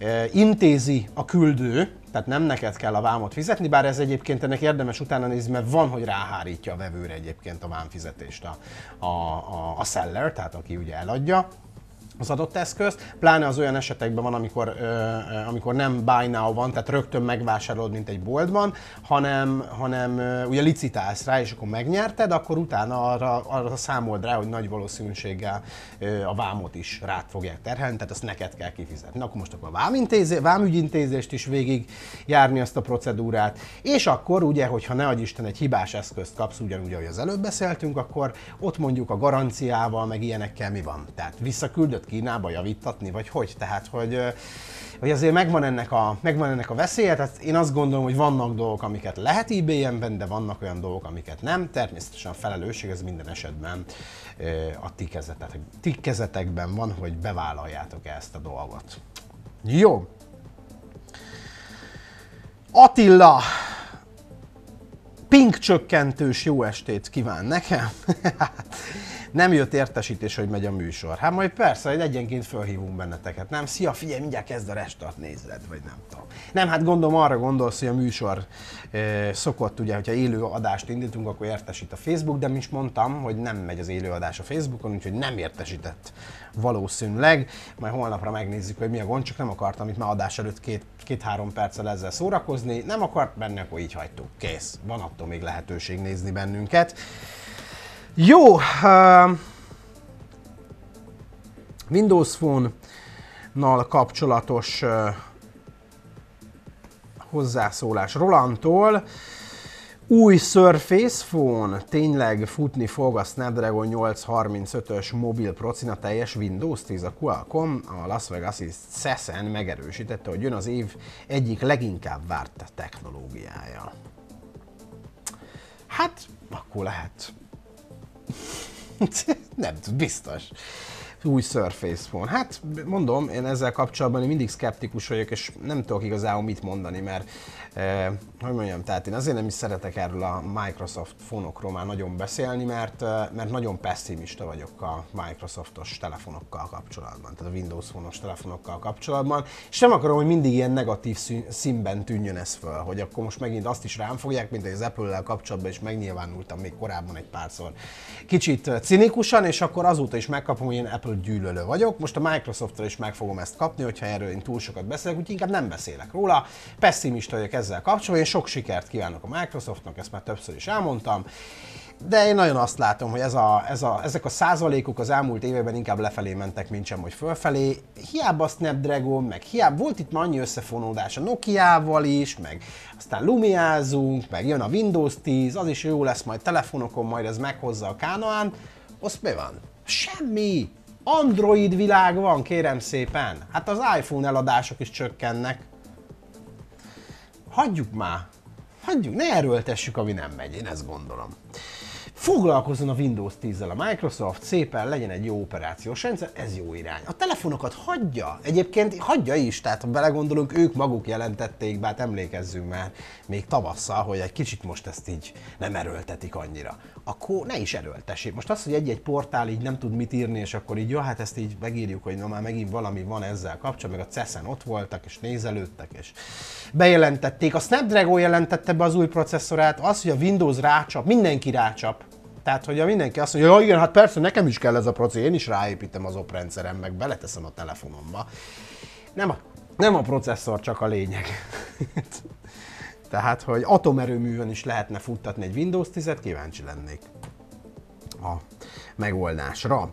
intézi a küldő, tehát nem neked kell a vámot fizetni, bár ez egyébként ennek érdemes utána nézni, mert van, hogy ráhárítja a vevőre egyébként a vámfizetést a, a, a, a seller, tehát aki ugye eladja az adott eszközt, pláne az olyan esetekben van, amikor, ö, amikor nem buy now van, tehát rögtön megvásárolod, mint egy boltban, hanem, hanem ö, ugye licitálsz rá, és akkor megnyerted, akkor utána arra, arra számold rá, hogy nagy valószínűséggel ö, a vámot is rád fogják terhelni, tehát azt neked kell kifizetni. Akkor most akkor a vámintézé, vámügyintézést is végig járni azt a procedúrát, és akkor ugye, hogyha ne adj Isten egy hibás eszközt kapsz, ugyanúgy, ahogy az előbb beszéltünk, akkor ott mondjuk a garanciával, meg ilyenekkel mi van? Tehát visszaküldött Kínába javítatni, vagy hogy? Tehát, hogy, hogy azért megvan ennek, a, megvan ennek a veszélye, tehát én azt gondolom, hogy vannak dolgok, amiket lehet eBay-en venni, de vannak olyan dolgok, amiket nem. Természetesen a felelősség ez minden esetben a ti, kezetek, ti kezetekben van, hogy bevállaljátok ezt a dolgot. Jó. Attila! Pink csökkentős jó estét kíván nekem. Nem jött értesítés, hogy megy a műsor. Hát majd persze, hogy egyenként fölhívunk benneteket, nem? Szia, figyelj, mindjárt kezd a restart, nézed, vagy nem tudom. Nem, hát gondolom arra gondolsz, hogy a műsor e, szokott, ugye, hogyha élő adást indítunk, akkor értesít a Facebook, de is mondtam, hogy nem megy az élő adás a Facebookon, úgyhogy nem értesített valószínűleg. Majd holnapra megnézzük, hogy mi a gond, csak nem akartam itt már adás előtt két, két-három perccel ezzel szórakozni. Nem akart benne, akkor így hagytuk. Kész. Van attól még lehetőség nézni bennünket. Jó, uh, Windows Phone-nal kapcsolatos uh, hozzászólás Rolandtól. Új Surface Phone tényleg futni fog a Snapdragon nyolcszázharmincötös mobil procin, a teljes Windows tíz. A Qualcomm a Las Vegas-i szeszen megerősítette, hogy jön az év egyik leginkább várt technológiája. Hát, akkor lehet. Nem tudom, biztos. Új Surface Phone. Hát mondom, én ezzel kapcsolatban én mindig szkeptikus vagyok, és nem tudok igazából mit mondani, mert eh, hogy mondjam, tehát én azért nem is szeretek erről a Microsoft fonokról már nagyon beszélni, mert, eh, mert nagyon pessimista vagyok a Microsoftos telefonokkal kapcsolatban, tehát a Windows Phone-os telefonokkal kapcsolatban, és nem akarom, hogy mindig ilyen negatív színben tűnjön ez föl, hogy akkor most megint azt is rám fogják, mint az Apple-lel kapcsolatban is megnyilvánultam még korábban egy párszor kicsit cinikusan, és akkor azóta is megkapom, hogy én Apple gyűlölő vagyok. Most a Microsofttal is meg fogom ezt kapni, hogyha erről én túl sokat beszélek, úgyhogy inkább nem beszélek róla. Pessimista vagyok ezzel kapcsolatban, én sok sikert kívánok a Microsoftnak, ezt már többször is elmondtam. De én nagyon azt látom, hogy ez a, ez a, ezek a százalékok az elmúlt években inkább lefelé mentek, mint sem, hogy fölfelé. Hiába a Snapdragon, meg hiába volt itt már annyi összefonódás a Nokiával is, meg aztán Lumiázunk, meg jön a Windows tíz, az is jó lesz majd telefonokon, majd ez meghozza a Kánoán. Azt mi van? Semmi! Android világ van, kérem szépen. Hát az iPhone eladások is csökkennek. Hagyjuk már. Hagyjuk, ne erőltessük, ami nem megy, én ezt gondolom. Foglalkozzon a Windows tízzel a Microsoft, szépen legyen egy jó operációs rendszer, ez jó irány. A telefonokat hagyja, egyébként hagyja is, tehát ha belegondolunk, ők maguk jelentették, bár emlékezzünk már még tavasszal, hogy egy kicsit most ezt így nem erőltetik annyira. Akkor ne is erőltessék. Most az, hogy egy-egy portál így nem tud mit írni, és akkor így, ja, hát ezt így megírjuk, hogy na már megint valami van ezzel kapcsolatban, meg a ceszen ott voltak, és nézelődtek, és bejelentették. A Snapdragon jelentette be az új processzorát, az, hogy a Windows rácsap, mindenki rácsap. Tehát, hogy a mindenki azt mondja, ja igen, hát persze, nekem is kell ez a proci, én is ráépítem az oprendszerem, meg beleteszem a telefonomba. Nem a, nem a processzor, csak a lényeg. Tehát, hogy atomerőművön is lehetne futtatni egy Windows tízet, kíváncsi lennék a megoldásra.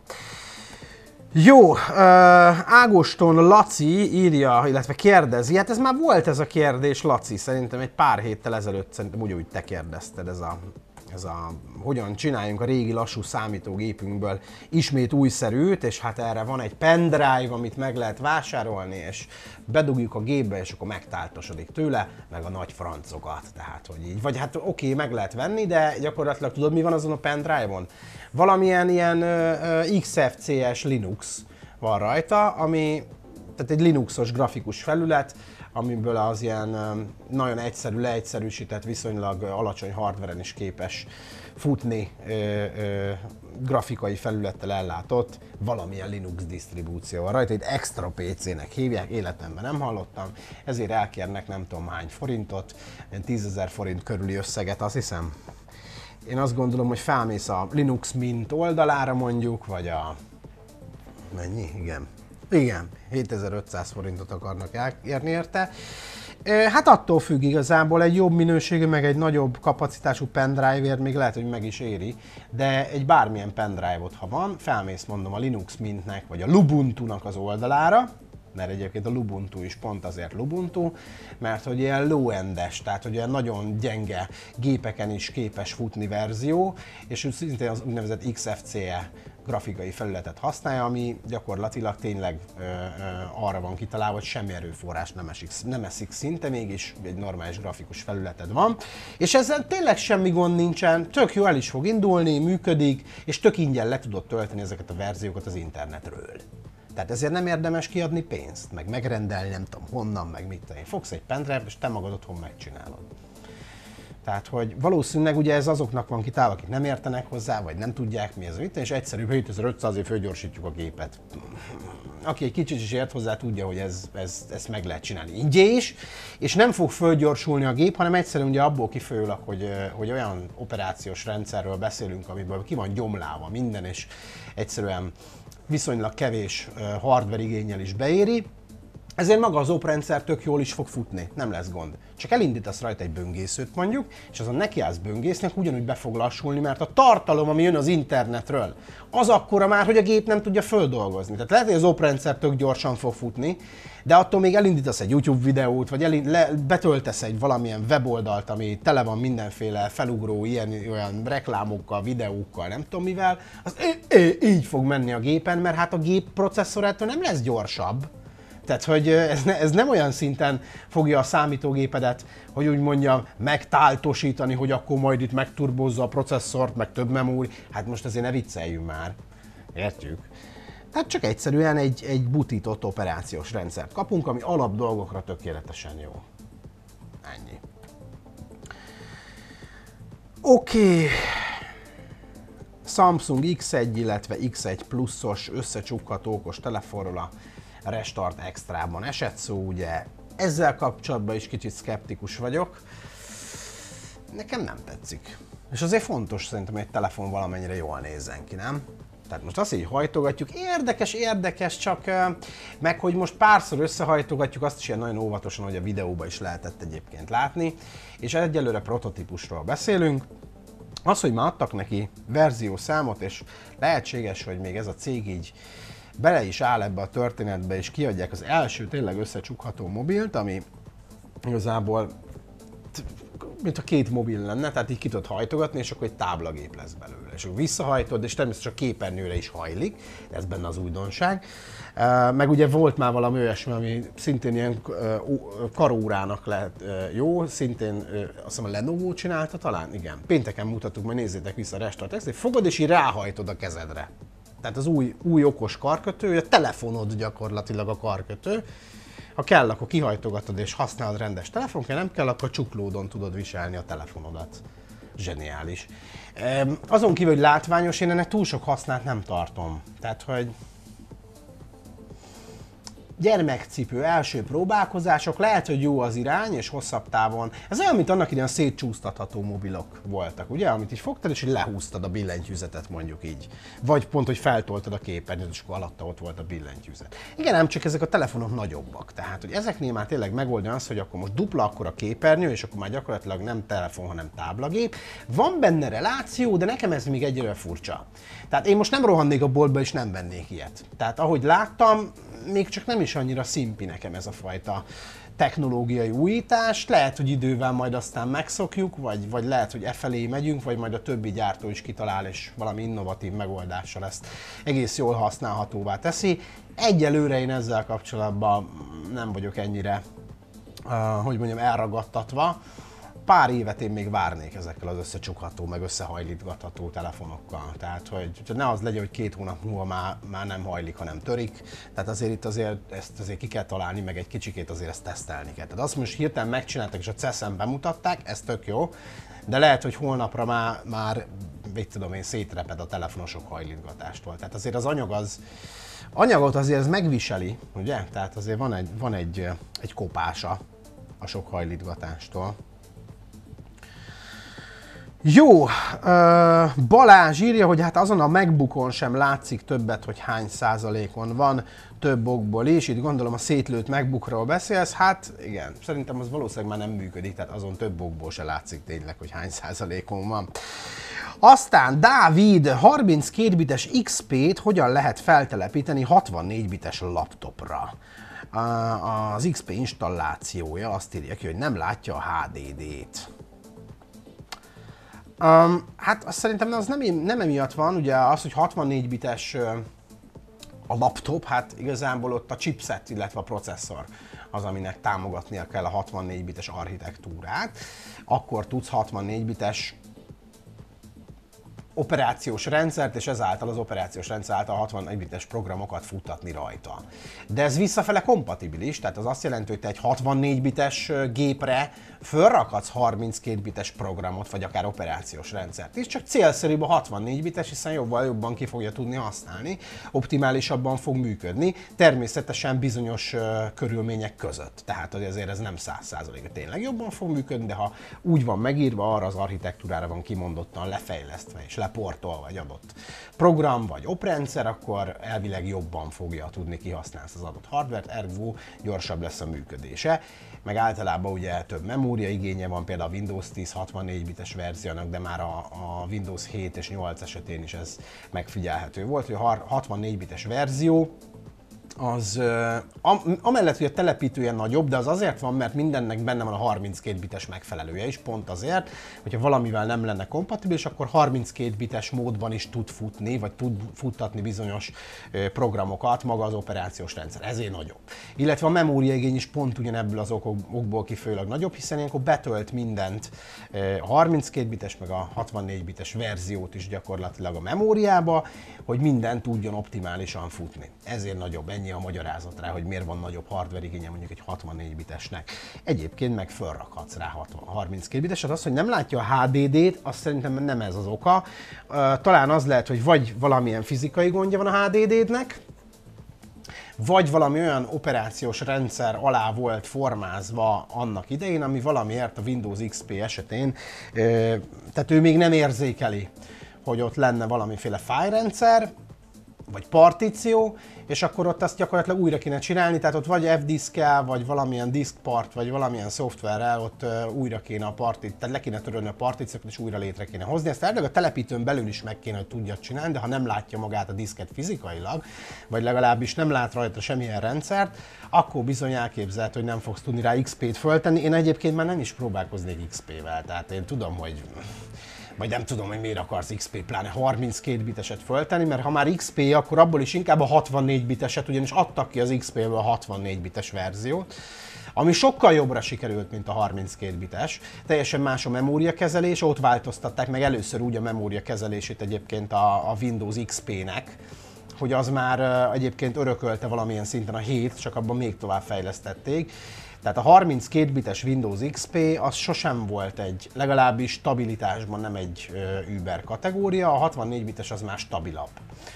Jó, uh, Ágoston Laci írja, illetve kérdezi, hát ez már volt ez a kérdés, Laci, szerintem egy pár héttel ezelőtt, szerintem ugyanúgy te kérdezted, ez a, ez a hogyan csináljunk a régi lassú számítógépünkből ismét újszerűt, és hát erre van egy pendrive, amit meg lehet vásárolni, és bedugjuk a gépbe, és akkor megtáltosodik tőle, meg a nagy francokat, tehát hogy így. Vagy hát oké, okay, meg lehet venni, de gyakorlatilag tudod, mi van azon a pendrive-on? Valamilyen ilyen uh, iksz ef cé-es Linux van rajta, ami, tehát egy Linuxos grafikus felület, amiből az ilyen um, nagyon egyszerű, leegyszerűsített, viszonylag alacsony hardveren is képes futni ö, ö, grafikai felülettel ellátott valamilyen Linux disztribúció van rajta, egy extra pé cé-nek hívják, életemben nem hallottam, ezért elkérnek nem tudom hány forintot, tízezer forint körüli összeget, azt hiszem. Én azt gondolom, hogy felmész a Linux Mint oldalára mondjuk, vagy a... mennyi? Igen. Igen, hétezer-ötszáz forintot akarnak elérni érte. Hát attól függ igazából, egy jobb minőségű, meg egy nagyobb kapacitású pendrive-ért még lehet, hogy meg is éri, de egy bármilyen pendrive-ot, ha van, felmész mondom a Linux Mintnek, vagy a Lubuntu-nak az oldalára, mert egyébként a Lubuntu is pont azért Lubuntu, mert hogy ilyen low-endes, tehát hogy ilyen nagyon gyenge gépeken is képes futni verzió, és szintén az úgynevezett iksz ef cé-e grafikai felületet használja, ami gyakorlatilag tényleg ö, ö, arra van kitalálva, hogy semmi erőforrás nem, esik, nem eszik szinte, mégis egy normális grafikus felületed van. És ezzel tényleg semmi gond nincsen, tök jó el is fog indulni, működik, és tök ingyen le tudod tölteni ezeket a verziókat az internetről. Tehát ezért nem érdemes kiadni pénzt, meg megrendelni, nem tudom honnan, meg mit tenni. Fogsz egy pendrive, és te magad otthon megcsinálod. Tehát, hogy valószínűleg ugye ez azoknak van kitálva, akik nem értenek hozzá, vagy nem tudják mi ez, és egyszerűbb, hétezer-ötszázért fölgyorsítjuk a gépet. Aki egy kicsit is ért hozzá, tudja, hogy ez, ez, ezt meg lehet csinálni ingyen is, és nem fog fölgyorsulni a gép, hanem egyszerűen ugye abból kifolyólag, hogy, hogy olyan operációs rendszerről beszélünk, amiből ki van gyomlálva minden, és egyszerűen viszonylag kevés hardware igénnyel is beéri, ezért maga az oprendszer tök jól is fog futni, nem lesz gond. Csak elindítasz rajta egy böngészőt mondjuk, és azon nekiállsz böngésznek, ugyanúgy be fog lassulni, mert a tartalom, ami jön az internetről, az akkora már, hogy a gép nem tudja földolgozni. Tehát lehet, hogy az oprendszer tök gyorsan fog futni, de attól még elindítasz egy YouTube videót, vagy elind, le, betöltesz egy valamilyen weboldalt, ami tele van mindenféle felugró, ilyen olyan reklámokkal, videókkal, nem tudom mivel, az így fog menni a gépen, mert hát a gép processzorától nem lesz gyorsabb. Tehát, hogy ez, ne, ez nem olyan szinten fogja a számítógépedet, hogy úgy mondjam, megtáltosítani, hogy akkor majd itt megturbozza a processzort, meg több memóri. Hát most azért ne vicceljünk már. Értjük? Tehát csak egyszerűen egy, egy butított operációs rendszert kapunk, ami alap dolgokra tökéletesen jó. Ennyi. Oké. Okay. Samsung iksz egy, illetve iksz egy pluszos összecsukható okos telefonról a Restart Extrában esett szó, ugye ezzel kapcsolatban is kicsit szkeptikus vagyok. Nekem nem tetszik. És azért fontos szerintem, hogy egy telefon valamennyire jól nézzen ki, nem? Tehát most azt így hajtogatjuk, érdekes, érdekes, csak meg hogy most párszor összehajtogatjuk, azt is ilyen nagyon óvatosan, hogy a videóban is lehetett egyébként látni, és egyelőre prototípusról beszélünk. Az, hogy már adtak neki verziószámot, és lehetséges, hogy még ez a cég így bele is áll ebbe a történetbe, és kiadják az első tényleg összecsukható mobilt, ami igazából mint a két mobil lenne, tehát így ki tudod hajtogatni, és akkor egy táblagép lesz belőle. És akkor visszahajtod, és természetesen a képernyőre is hajlik, ez benne az újdonság. Meg ugye volt már valami olyasmi, ami szintén ilyen karórának lehet jó, szintén azt hiszem a Lenovo csinálta talán, igen. Pénteken mutattuk, majd nézzétek vissza a Restart, fogod és így ráhajtod a kezedre. Tehát az új, új okos karkötő, a telefonod gyakorlatilag a karkötő. Ha kell, akkor kihajtogatod és használod rendes telefon, ha nem kell, akkor csuklódon tudod viselni a telefonodat. Zseniális. Azon kívül, hogy látványos, én ennek túl sok hasznát nem tartom. Tehát, hogy gyermekcipő, első próbálkozások, lehet, hogy jó az irány, és hosszabb távon. Ez olyan, mint annak idején a szétcsúsztatható mobilok voltak, ugye? Amit így fogtad, és így lehúztad a billentyűzetet, mondjuk így. Vagy pont, hogy feltoltad a képernyőt, és akkor alatta ott volt a billentyűzet. Igen, ám csak ezek a telefonok nagyobbak. Tehát, hogy ezeknél már tényleg megoldja azt, hogy akkor most dupla akkor a képernyő, és akkor már gyakorlatilag nem telefon, hanem táblagép. Van benne reláció, de nekem ez még egyre furcsa. Tehát én most nem rohannék a boltba, és nem vennék ilyet. Tehát ahogy láttam, még csak nem is annyira szimpi nekem ez a fajta technológiai újítás. Lehet, hogy idővel majd aztán megszokjuk, vagy, vagy lehet, hogy e felé megyünk, vagy majd a többi gyártó is kitalál, és valami innovatív megoldással ezt egész jól használhatóvá teszi. Egyelőre én ezzel kapcsolatban nem vagyok ennyire, uh, hogy mondjam, elragadtatva. Pár évet én még várnék ezekkel az összecsukható, meg összehajlítgatható telefonokkal. Tehát, hogy ne az legyen, hogy két hónap múlva már, már nem hajlik, hanem törik. Tehát azért itt azért ezt azért ki kell találni, meg egy kicsikét azért ezt tesztelni kell. Tehát azt most hirtelen megcsináltak, és a cé e es en bemutatták, ez tök jó, de lehet, hogy holnapra már, már mit tudom én, szétreped a telefonosok hajlítgatástól. Tehát azért az anyag az, anyagot azért ez megviseli, ugye? Tehát azért van egy, van egy, egy kopása a sok hajlítgatástól. Jó, Balázs írja, hogy hát azon a MacBookon sem látszik többet, hogy hány százalékon van, több okból is. Itt gondolom a szétlőtt MacBookról beszélsz, hát igen, szerintem az valószínűleg már nem működik, tehát azon több okból se látszik tényleg, hogy hány százalékon van. Aztán Dávid, harminckét bites iksz pét hogyan lehet feltelepíteni hatvannégy bites laptopra? Az iksz pé installációja azt írja ki, hogy nem látja a há dé dét. Um, hát azt szerintem az nem, nem emiatt van, ugye az, hogy hatvannégy bites uh, a laptop, hát igazából ott a chipset, illetve a processzor az, aminek támogatnia kell a hatvannégy bites architektúrát, akkor tudsz hatvannégy bites operációs rendszert, és ezáltal az operációs rendszer által hatvannégy bites programokat futtatni rajta. De ez visszafele kompatibilis, tehát az azt jelenti, hogy te egy hatvannégy bites gépre fölrakadsz harminckét bites programot, vagy akár operációs rendszert is, csak célszerűbb a hatvannégy bites, hiszen jobban, jobban ki fogja tudni használni, optimálisabban fog működni, természetesen bizonyos uh, körülmények között. Tehát hogy azért ez nem száz százalék, tényleg jobban fog működni, de ha úgy van megírva, arra az architektúrára van kimondottan lefejlesztve és leportolva egy adott program vagy oprendszer, akkor elvileg jobban fogja tudni kihasználni az adott hardware-t, ergo gyorsabb lesz a működése. Meg általában ugye több memória igénye van, például a Windows tíz hatvannégy bites verziónak, de már a, a Windows hét és nyolc esetén is ez megfigyelhető volt, hogy a hatvannégy bites verzió az am, amellett, hogy a telepítője nagyobb, de az azért van, mert mindennek benne van a harminckét bites megfelelője is, pont azért, hogyha valamivel nem lenne kompatibilis, akkor harminckét bites módban is tud futni, vagy tud futtatni bizonyos programokat maga az operációs rendszer, ezért nagyobb. Illetve a memóriaigény is pont ugyanebből az okokból kifolyólag nagyobb, hiszen ilyenkor betölt mindent, a harminckét bites meg a hatvannégy bites verziót is gyakorlatilag a memóriába, hogy minden tudjon optimálisan futni. Ezért nagyobb, ennyi a magyarázat rá, hogy miért van nagyobb hardware igénye mondjuk egy hatvannégy bitesnek. Egyébként meg fölrakhatsz rá harminckét biteset. Az, hogy nem látja a há dé dét, azt szerintem nem ez az oka. Talán az lehet, hogy vagy valamilyen fizikai gondja van a há dé dé-nek, vagy valami olyan operációs rendszer alá volt formázva annak idején, ami valamiért a Windows iksz pé esetén, tehát ő még nem érzékeli, hogy ott lenne valamiféle fájlrendszer, vagy partíció, és akkor ott azt gyakorlatilag újra kéne csinálni, tehát ott vagy F-diskkel, vagy valamilyen diskpart, vagy valamilyen szoftverrel ott uh, újra kéne a partit, tehát le kéne törölni a partíciókat, és újra létre kéne hozni. Ezt elvileg a telepítőn belül is meg kéne, hogy tudja csinálni, de ha nem látja magát a diszket fizikailag, vagy legalábbis nem lát rajta semmilyen rendszert, akkor bizony elképzelhető, hogy nem fogsz tudni rá iksz pét föltenni. Én egyébként már nem is próbálkoznék iksz pével, tehát én tudom, hogy vagy nem tudom, hogy miért akarsz iksz pé, pláne harminckét biteset föltenni, mert ha már iksz pé, akkor abból is inkább a hatvannégy biteset, ugyanis adtak ki az iksz péből a hatvannégy bites verziót, ami sokkal jobbra sikerült, mint a harminckét bites. Teljesen más a memóriakezelés, ott változtatták meg először úgy a memóriakezelését egyébként a, a Windows iksz pének, hogy az már uh, egyébként örökölte valamilyen szinten a hét, csak abban még tovább fejlesztették. Tehát a harminckét bites Windows iksz pé az sosem volt egy, legalábbis stabilitásban nem egy uh, Uber kategória, a hatvannégy bites az már stabilabb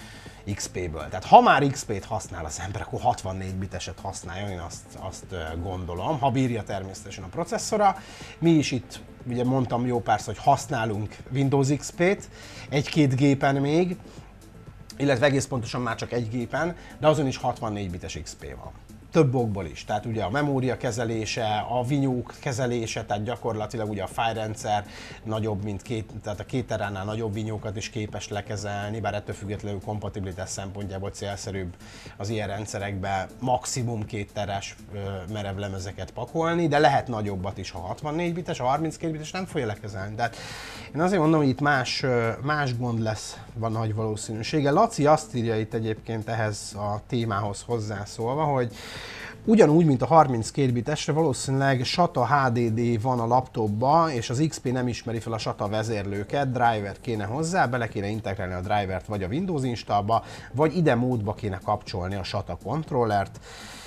iksz péből. Tehát ha már iksz pét használ az ember, akkor hatvannégy biteset használjon, én azt, azt uh, gondolom, ha bírja természetesen a processzora. Mi is itt, ugye mondtam jó párszor, hogy használunk Windows iksz pét, egy-két gépen még, illetve egész pontosan már csak egy gépen, de azon is hatvannégy bites iksz pé van. Több okból is, tehát ugye a memória kezelése, a vinyók kezelése, tehát gyakorlatilag ugye a fájlrendszer nagyobb, mint két, tehát a két teránál nagyobb vinyókat is képes lekezelni, bár ettől függetlenül kompatibilitás szempontjából célszerűbb az ilyen rendszerekbe maximum két terás merev lemezeket pakolni, de lehet nagyobbat is, ha hatvannégy bites, a harminckét bites nem fogja lekezelni. Tehát én azért mondom, hogy itt más, más gond lesz, van nagy valószínűsége. Laci azt írja itt egyébként ehhez a témához hozzászólva, hogy ugyanúgy, mint a harminckét bitesre, valószínűleg SATA há dé dé van a laptopba, és az iksz pé nem ismeri fel a SATA vezérlőket, drivert kéne hozzá, bele kéne integrálni a drivert vagy a Windows installba, vagy ide módba kéne kapcsolni a SATA kontrollert.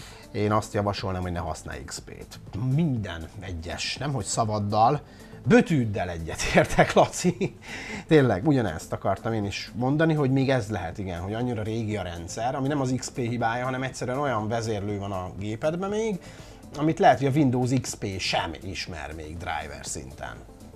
Én azt javasolnám, hogy ne használj iksz pét. Minden egyes, nemhogy szavaddal, bötűddel egyetértek, Laci. Tényleg, ugyanezt akartam én is mondani, hogy még ez lehet, igen, hogy annyira régi a rendszer, ami nem az iksz pé hibája, hanem egyszerűen olyan vezérlő van a gépedben még, amit lehet, hogy a Windows iksz pé sem ismer még driver szinten.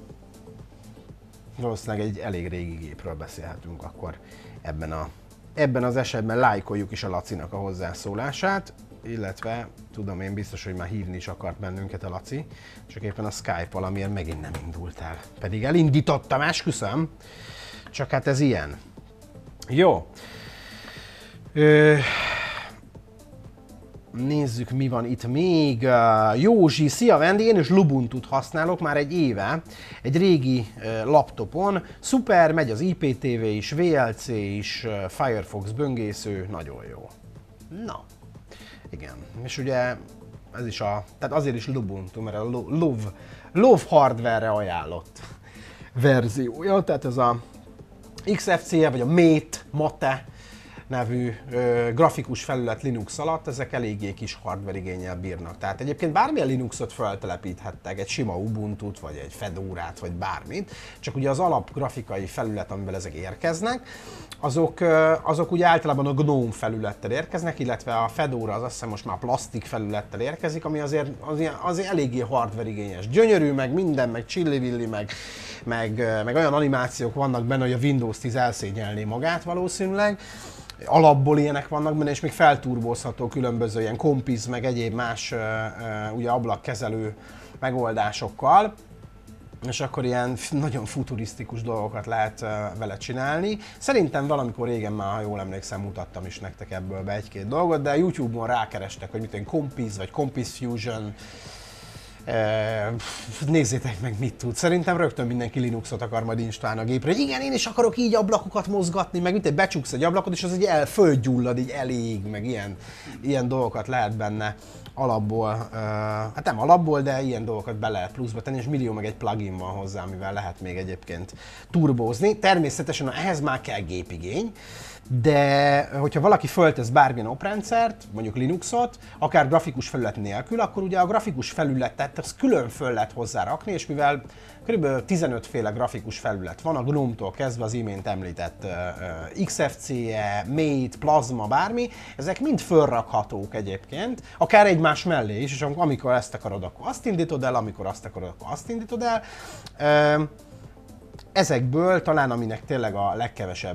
Valószínűleg egy elég régi gépről beszélhetünk akkor ebben, a, ebben az esetben lájkoljuk is a Lacinak a hozzászólását, illetve tudom én biztos, hogy már hívni is akart bennünket a Laci, csak éppen a Skype valamiért megint nem indult el. Pedig elindítottam, esküszöm, csak hát ez ilyen. Jó. Ö... Nézzük, mi van itt még. Józsi, szia Vendi, én is Lubuntut használok már egy éve, egy régi laptopon. Szuper, megy az i pé té vé is, vé el cé is, Firefox böngésző, nagyon jó. Na. Igen, és ugye ez is a, tehát azért is Lubuntu, mert a Love, Love hardware-re ajánlott verziója, tehát ez a iksz ef cé-je vagy a Mate, Mate nevű ö, grafikus felület Linux alatt, ezek eléggé kis hardware igénnyel bírnak. Tehát egyébként bármilyen Linuxot feltelepíthettek, egy sima Ubuntut, vagy egy Fedorát, vagy bármit, csak ugye az alap grafikai felület, amivel ezek érkeznek, azok, ö, azok ugye általában a GNOME felülettel érkeznek, illetve a Fedora az azt hiszem most már plastik felülettel érkezik, ami azért, azért, azért eléggé hardware igényes. Gyönyörű, meg minden, meg csillivilli, meg, meg, meg olyan animációk vannak benne, hogy a Windows tíz elszégyelné magát valószínűleg. Alapból ilyenek vannak benne, és még felturbózható különböző ilyen Compiz, meg egyéb más uh, uh, ugye ablakkezelő megoldásokkal. És akkor ilyen nagyon futurisztikus dolgokat lehet uh, vele csinálni. Szerintem valamikor régen már, ha jól emlékszem, mutattam is nektek ebből be egy-két dolgot, de YouTube-on rákerestek, hogy mit olyan Compiz vagy Compiz Fusion. Uh, nézzétek meg, mit tud. Szerintem rögtön mindenki Linuxot akar majd installálni a gépre, hogy igen, én is akarok így ablakokat mozgatni, meg mint egy becsuksz egy ablakot, és az egy el, földgyullad, így elég, meg ilyen, ilyen dolgokat lehet benne alapból, uh, hát nem alapból, de ilyen dolgokat be lehet pluszba tenni, és millió meg egy plugin van hozzá, amivel lehet még egyébként turbózni. Természetesen ehhez már kell gépigény, de hogyha valaki föltesz bármilyen oprendszert, mondjuk Linuxot, akár grafikus felület nélkül, akkor ugye a grafikus felületet az külön föl lehet hozzárakni, és mivel kb. tizenöt féle grafikus felület van, a GNOME-tól kezdve az imént említett uh, uh, iksz ef cé-je, Mate, Plasma, bármi, ezek mind fölrakhatók egyébként, akár egymás mellé is, és amikor ezt akarod, akkor azt indítod el, amikor azt akarod, akkor azt indítod el. Uh, ezekből talán aminek tényleg a legkevesebb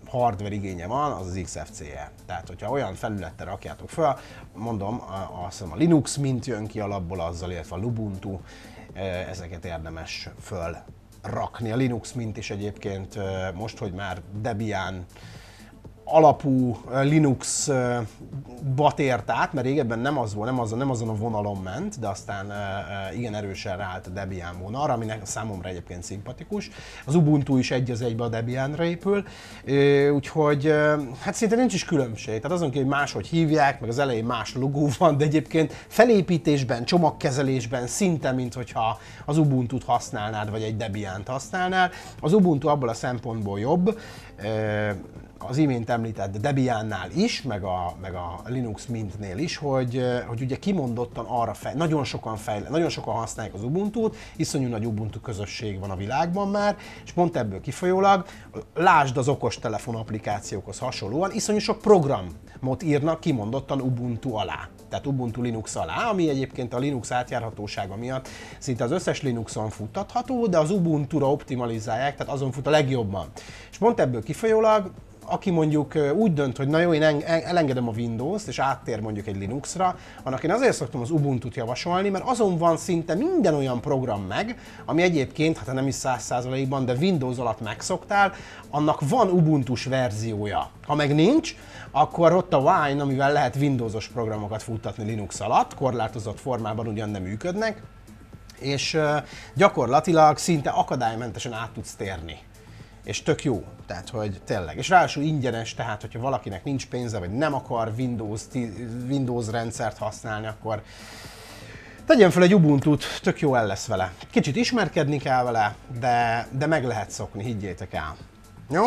hardware igénye van, az az iksz ef cé e. Tehát, hogyha olyan felületre rakjátok föl, mondom, azt hiszem a Linux Mint jön ki alapból azzal, illetve a Ubuntu, ezeket érdemes fölrakni. A Linux Mint is egyébként most, hogy már Debian alapú Linux-ba tért át, mert régebben nem az volt, nem azon, nem azon a vonalon ment, de aztán igen erősen ráállt a Debian vonalra, aminek számomra egyébként szimpatikus. Az Ubuntu is egy az egybe a Debianra épül, úgyhogy hát szinte nincs is különbség. Tehát azon kívül, hogy máshogy hívják, meg az elején más logó van, de egyébként felépítésben, csomagkezelésben szinte, mint hogyha az Ubuntu-t használnád, vagy egy Debiant használnál. Az Ubuntu abból a szempontból jobb, az imént említett Debiannál is, meg a, meg a Linux Mintnél is, hogy, hogy ugye kimondottan arra fej, nagyon sokan fejle, nagyon sokan használják az Ubuntu-t, iszonyú nagy Ubuntu közösség van a világban már, és pont ebből kifolyólag, lásd az okostelefon applikációkhoz hasonlóan, iszonyú sok programot írnak kimondottan Ubuntu alá. Tehát Ubuntu Linux alá, ami egyébként a Linux átjárhatósága miatt szinte az összes Linuxon futtatható, de az Ubuntu-ra optimalizálják, tehát azon fut a legjobban. És pont ebből kifolyólag, aki mondjuk úgy dönt, hogy na jó, én elengedem a Windows-t, és áttér mondjuk egy Linuxra, annak én azért szoktam az Ubuntu-t javasolni, mert azon van szinte minden olyan program meg, ami egyébként, hát nem is száz százalékban, de Windows alatt megszoktál, annak van Ubuntu-s verziója. Ha meg nincs, akkor ott a Wine, amivel lehet Windowsos programokat futtatni Linux alatt, korlátozott formában ugyan nem működnek, és gyakorlatilag szinte akadálymentesen át tudsz térni. És tök jó, tehát hogy tényleg. És ráadásul ingyenes, tehát hogyha valakinek nincs pénze, vagy nem akar Windows, Windows rendszert használni, akkor tegyen fel egy Ubuntu-t, tök jó el lesz vele. Kicsit ismerkedni kell vele, de, de meg lehet szokni, higgyétek el. Jó?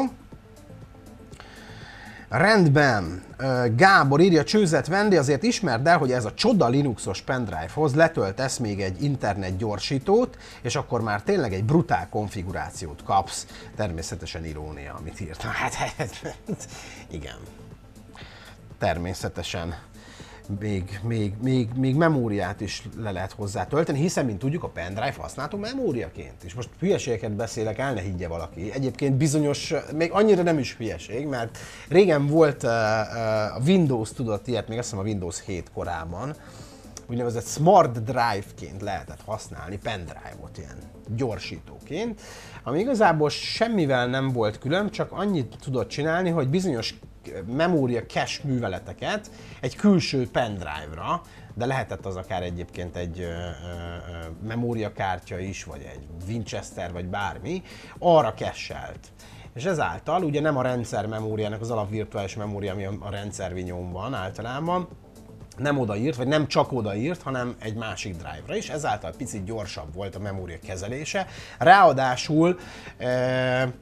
Rendben. Gábor írja, Csőzet Vendi, azért ismerd el, hogy ez a csoda Linuxos pendrive-hoz letöltesz még egy internet gyorsítót, és akkor már tényleg egy brutál konfigurációt kapsz. Természetesen irónia, amit írt. Hát, hát, igen. Természetesen. Még, még, még, még memóriát is le lehet hozzá tölteni, hiszen, mint tudjuk, a pendrive használható memóriaként. És most hülyeségeket beszélek, el ne higgye valaki. Egyébként bizonyos, még annyira nem is hülyeség, mert régen volt uh, uh, a Windows tudott ilyet, még azt hiszem a Windows hét korában, úgynevezett Smart Drive-ként lehetett használni pendrive-ot ilyen gyorsítóként, ami igazából semmivel nem volt külön, csak annyit tudott csinálni, hogy bizonyos memória cache műveleteket egy külső pendrive-ra, de lehetett az akár egyébként egy ö, ö, memóriakártya is, vagy egy Winchester, vagy bármi, arra cache-elt. És ezáltal ugye nem a rendszer memóriának, az alap virtuális memória, ami a rendszervinyón van általában, nem odaírt, vagy nem csak odaírt, hanem egy másik drive-ra is, ezáltal picit gyorsabb volt a memória kezelése. Ráadásul e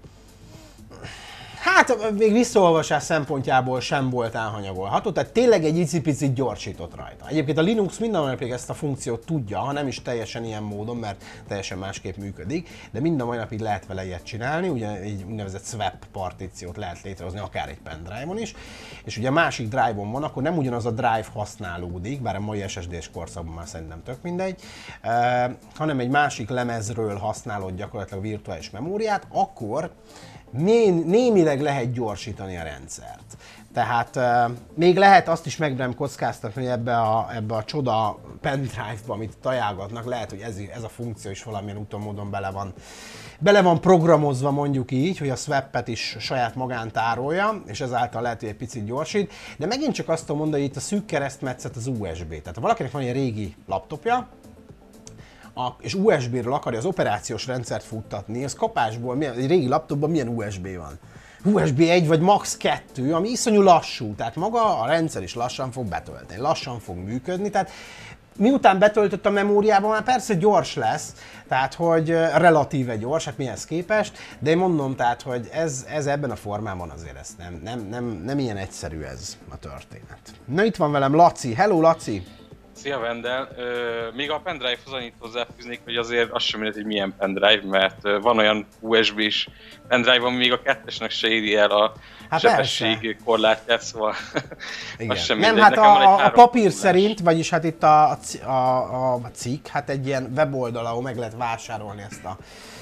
hát még visszaolvasás szempontjából sem volt elhanyagolható, tehát tényleg egy icipicit gyorsított rajta. Egyébként a Linux minden mai napig ezt a funkciót tudja, ha nem is teljesen ilyen módon, mert teljesen másképp működik, de minden mai napig lehet vele ilyet csinálni, ugye egy úgynevezett swap partíciót lehet létrehozni akár egy pendrive-on is, és ugye a másik drive-on van, akkor nem ugyanaz a drive használódik, bár a mai es es dés korszakban már szerintem tök mindegy, eh, hanem egy másik lemezről használod gyakorlatilag a virtuális memóriát, akkor Né némileg lehet gyorsítani a rendszert. Tehát uh, még lehet azt is megmerem kockáztatni, hogy ebbe a, ebbe a csoda pendrive-ba, amit tajálgatnak, lehet, hogy ez, ez a funkció is valamilyen úton módon bele van, bele van programozva, mondjuk így, hogy a swap-et is saját magán tárolja, és ezáltal lehet, hogy egy picit gyorsít. De megint csak azt tudom mondani, hogy itt a szűk keresztmetszet az u es bé. Tehát ha valakinek van egy régi laptopja, és u es bé-ről akarja az operációs rendszert futtatni, az kapásból milyen, egy régi laptopban milyen u es bé van? u es bé egy vagy max. kettő, ami iszonyú lassú, tehát maga a rendszer is lassan fog betölteni, lassan fog működni, tehát miután betöltött a memóriában, már persze gyors lesz, tehát hogy relatíve gyors, hát mihez képest, de én mondom, tehát hogy ez, ez ebben a formában azért ez nem, nem, nem, nem ilyen egyszerű ez a történet. Na itt van velem Laci, hello Laci! Szia Vendel! Még a pendrive-hoz annyit hozzáfűznék, hogy azért az sem mindegy, hogy milyen pendrive, mert van olyan u es bé-s pendrive, ami még a kettesnek se éri el a hát sebesség korlátját, szóval az sem nem, mindegy. hát Nekem a, a papír tudás. szerint, vagyis hát itt a, a, a, a cikk, hát egy ilyen weboldal, ahol meg lehet vásárolni ezt a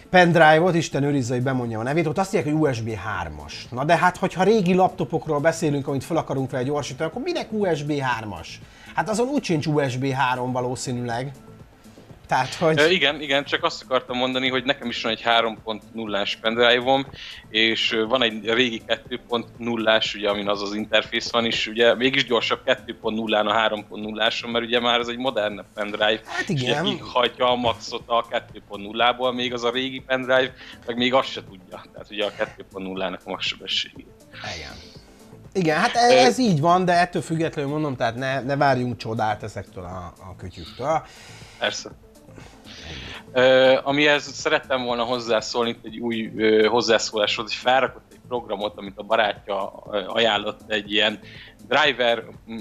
pendrive-ot, Isten őrizze, hogy bemondjam a nevét, ott azt írják, hogy u es bé hármas. Na de hát, hogyha régi laptopokról beszélünk, amit fel akarunk vele gyorsítani, akkor minek u es bé hármas? Hát azon úgy sincs u es bé három valószínűleg. Tehát, hogy... E, igen, igen, csak azt akartam mondani, hogy nekem is van egy három pont nullás pendrive-om, és van egy régi kettő pont nullás, ugye, amin az az interfész van is, ugye mégis gyorsabb kettő pont nullán a három pont nulláson, mert ugye már ez egy modernebb pendrive, hát és igen. ugye kihagyja a maxot a kettő pont nullából, még az a régi pendrive, meg még azt se tudja, tehát ugye a kettő pont nullának a max sebességét. Igen. Igen, hát ez, ez így van, de ettől függetlenül mondom, tehát ne, ne várjunk csodát ezektől a, a kütyüktől. Persze. Uh, amihez szerettem volna hozzászólni, itt egy új uh, hozzászóláshoz, hogy felrakott egy programot, amit a barátja uh, ajánlott, egy ilyen driver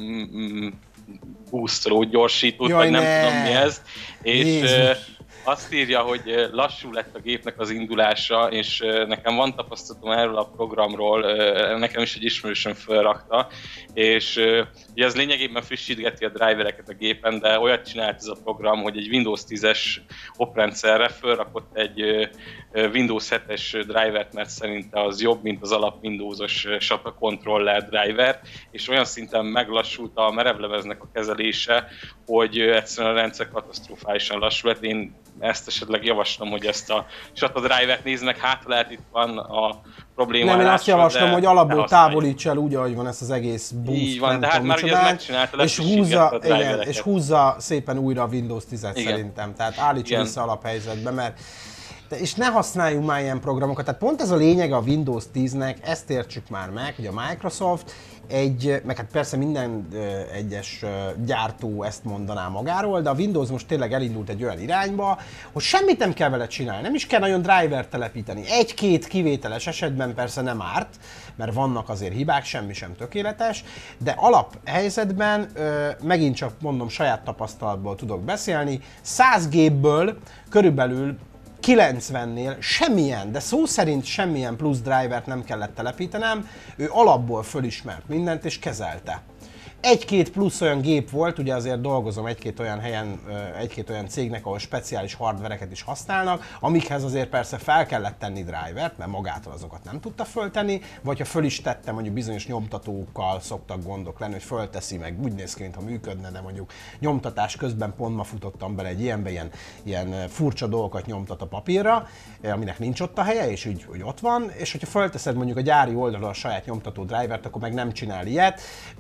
mm, boostoló, gyorsítót, Jaj, vagy nem ne. tudom mi ez, és uh, Jézus. azt írja, hogy lassú lett a gépnek az indulása, és nekem van tapasztalatom erről a programról, nekem is egy ismerősöm felrakta, és ugye ez lényegében frissítgeti a drivereket a gépen, de olyat csinált ez a program, hogy egy Windows tízes oprendszerre felrakott egy Windows hetes drivert, mert szerinte az jobb, mint az alap Windowsos es á té á controller driver, és olyan szinten meglassult a merevlemeznek a kezelése, hogy egyszerűen a rendszer katasztrofálisan lassú lett. Én ezt esetleg javaslom, hogy ezt a es á té á drivert néznek, hát lehet itt van a probléma. Nem, én azt javaslom, hogy alapból távolíts el úgy, ahogy van ezt az egész boost. Így van, de hát már ugye ezt megcsinálta, és húzza, igen, és húzza szépen újra a Windows tízet igen. Szerintem, tehát állítsa vissza alaphelyzetbe, mert de és ne használjunk már ilyen programokat, tehát pont ez a lényeg a Windows tíznek, ezt értsük már meg, hogy a Microsoft egy, meg hát persze minden egyes gyártó ezt mondaná magáról, de a Windows most tényleg elindult egy olyan irányba, hogy semmit nem kell vele csinálni, nem is kell nagyon driver telepíteni. Egy-két kivételes esetben persze nem árt, mert vannak azért hibák, semmi sem tökéletes, de alaphelyzetben megint csak mondom, saját tapasztalatból tudok beszélni, száz gépből körülbelül kilencvennél semmilyen, de szó szerint semmilyen plusz drivert nem kellett telepítenem, ő alapból fölismert mindent és kezelte. Egy-két plusz olyan gép volt, ugye azért dolgozom egy-két olyan helyen, egy-két olyan cégnek, ahol speciális hardvereket is használnak, amikhez azért persze fel kellett tenni drivert, mert magától azokat nem tudta föltenni, vagy ha föl is tettem, mondjuk bizonyos nyomtatókkal szoktak gondok lenni, hogy fölteszi meg, úgy néz ki, mintha működne, de mondjuk nyomtatás közben pont ma futottam bele egy ilyenbe, ilyen, ilyen furcsa dolgokat nyomtat a papírra, aminek nincs ott a helye, és úgy, úgy ott van, és hogyha fölteszed mondjuk a gyári oldalra a saját nyomtató drivert, akkor meg nem csinál ilyet.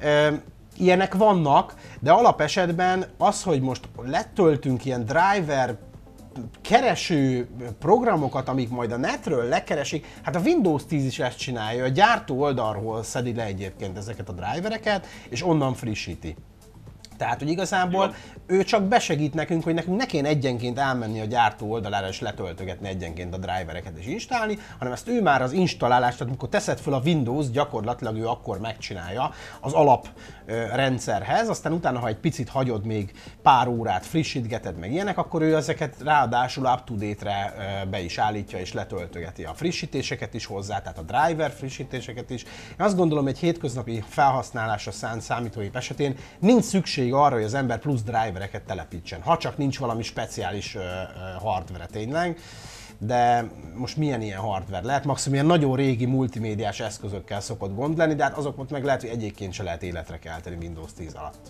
Ilyenek vannak, de alapesetben az, hogy most letöltünk ilyen driver kereső programokat, amik majd a netről lekeresik, hát a Windows tíz is ezt csinálja, a gyártó oldalról szedi le egyébként ezeket a drivereket, és onnan frissíti. Tehát, hogy igazából ő csak besegít nekünk, hogy nekünk ne kéne egyenként elmenni a gyártó oldalára és letöltögetni egyenként a drivereket és installálni, hanem ezt ő már az installálást, tehát amikor teszed fel a Windows, gyakorlatilag ő akkor megcsinálja az alap rendszerhez, aztán utána, ha egy picit hagyod még pár órát, frissítgeted meg ilyenek, akkor ő ezeket ráadásul up-to-date-re be is állítja és letöltögeti a frissítéseket is hozzá, tehát a driver frissítéseket is. Én azt gondolom, egy hétköznapi felhasználásra szánt számítógép esetén nincs szükség arra, hogy az ember plusz drivereket telepítsen, ha csak nincs valami speciális uh, uh, hardware tényleg, de most milyen ilyen hardware lehet? Maximum ilyen nagyon régi multimédiás eszközökkel szokott gond lenni, de hát azokat meg lehet, hogy egyébként se lehet életre kelteni Windows tíz alatt.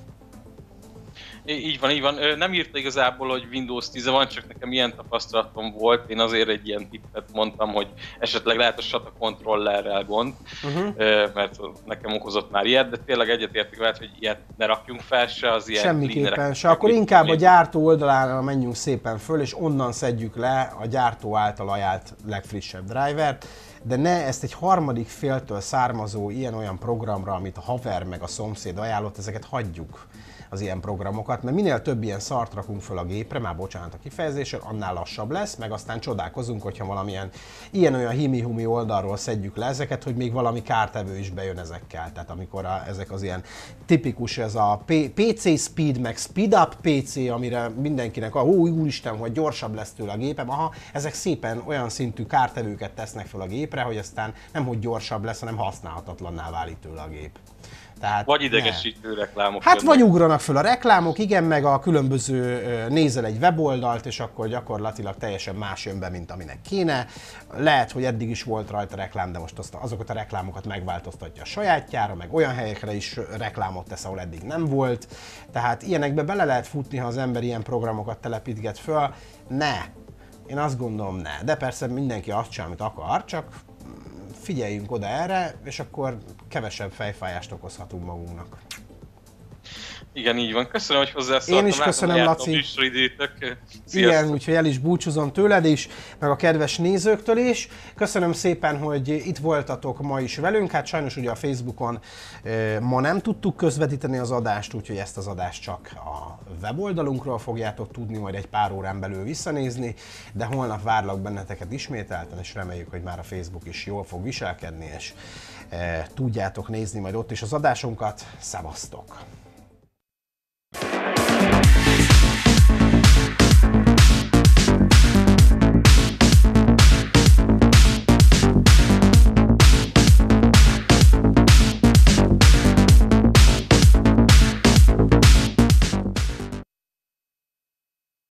Így van, így van. Nem írta igazából, hogy Windows tíz van, csak nekem ilyen tapasztalatom volt. Én azért egy ilyen tippet mondtam, hogy esetleg lehet a es á té á controllerrel gond, uh-huh. mert nekem okozott már ilyet, de tényleg egyetértek veled, hogy ilyet ne rakjunk fel se, az ilyen semmiképpen se. Akkor inkább a gyártó oldalára menjünk szépen föl, és onnan szedjük le a gyártó által ajánlt legfrissebb drivert, de ne ezt egy harmadik féltől származó ilyen-olyan programra, amit a haver meg a szomszéd ajánlott, ezeket hagyjuk, az ilyen programokat, mert minél több ilyen szart rakunk föl a gépre, már bocsánat a kifejezéssel, annál lassabb lesz, meg aztán csodálkozunk, hogyha valamilyen ilyen-olyan himi-humi oldalról szedjük le ezeket, hogy még valami kártevő is bejön ezekkel. Tehát amikor a, ezek az ilyen tipikus, ez a pé cé Speed, meg Speed Up pé cé, amire mindenkinek, ó, úristen, hogy gyorsabb lesz tőle a gépem, aha, ezek szépen olyan szintű kártevőket tesznek föl a gépre, gépre, hogy aztán nem hogy gyorsabb lesz, hanem használhatatlanná válik tőle a gép. Tehát vagy idegesítő ne. reklámok. Hát jönnek. Vagy ugranak föl a reklámok, igen, meg a különböző, nézel egy weboldalt, és akkor gyakorlatilag teljesen más jön be, mint aminek kéne. Lehet, hogy eddig is volt rajta reklám, de most azt, azokat a reklámokat megváltoztatja a sajátjára, meg olyan helyekre is reklámot tesz, ahol eddig nem volt. Tehát ilyenekbe bele lehet futni, ha az ember ilyen programokat telepítget föl. Ne! Én azt gondolom, ne. De persze mindenki azt csinál, amit akar, csak figyeljünk oda erre, és akkor kevesebb fejfájást okozhatunk magunknak. Igen, így van. Köszönöm, hogy hozzászóltam. Én is köszönöm, Laci. Igen, úgyhogy el is búcsúzom tőled is, meg a kedves nézőktől is. Köszönöm szépen, hogy itt voltatok ma is velünk. Hát sajnos ugye a Facebookon e, ma nem tudtuk közvetíteni az adást, úgyhogy ezt az adást csak a weboldalunkról fogjátok tudni, majd egy pár órán belül visszanézni, de holnap várlak benneteket ismételten, és reméljük, hogy már a Facebook is jól fog viselkedni, és e, tudjátok nézni majd ott is az adásunkat. Szevasztok!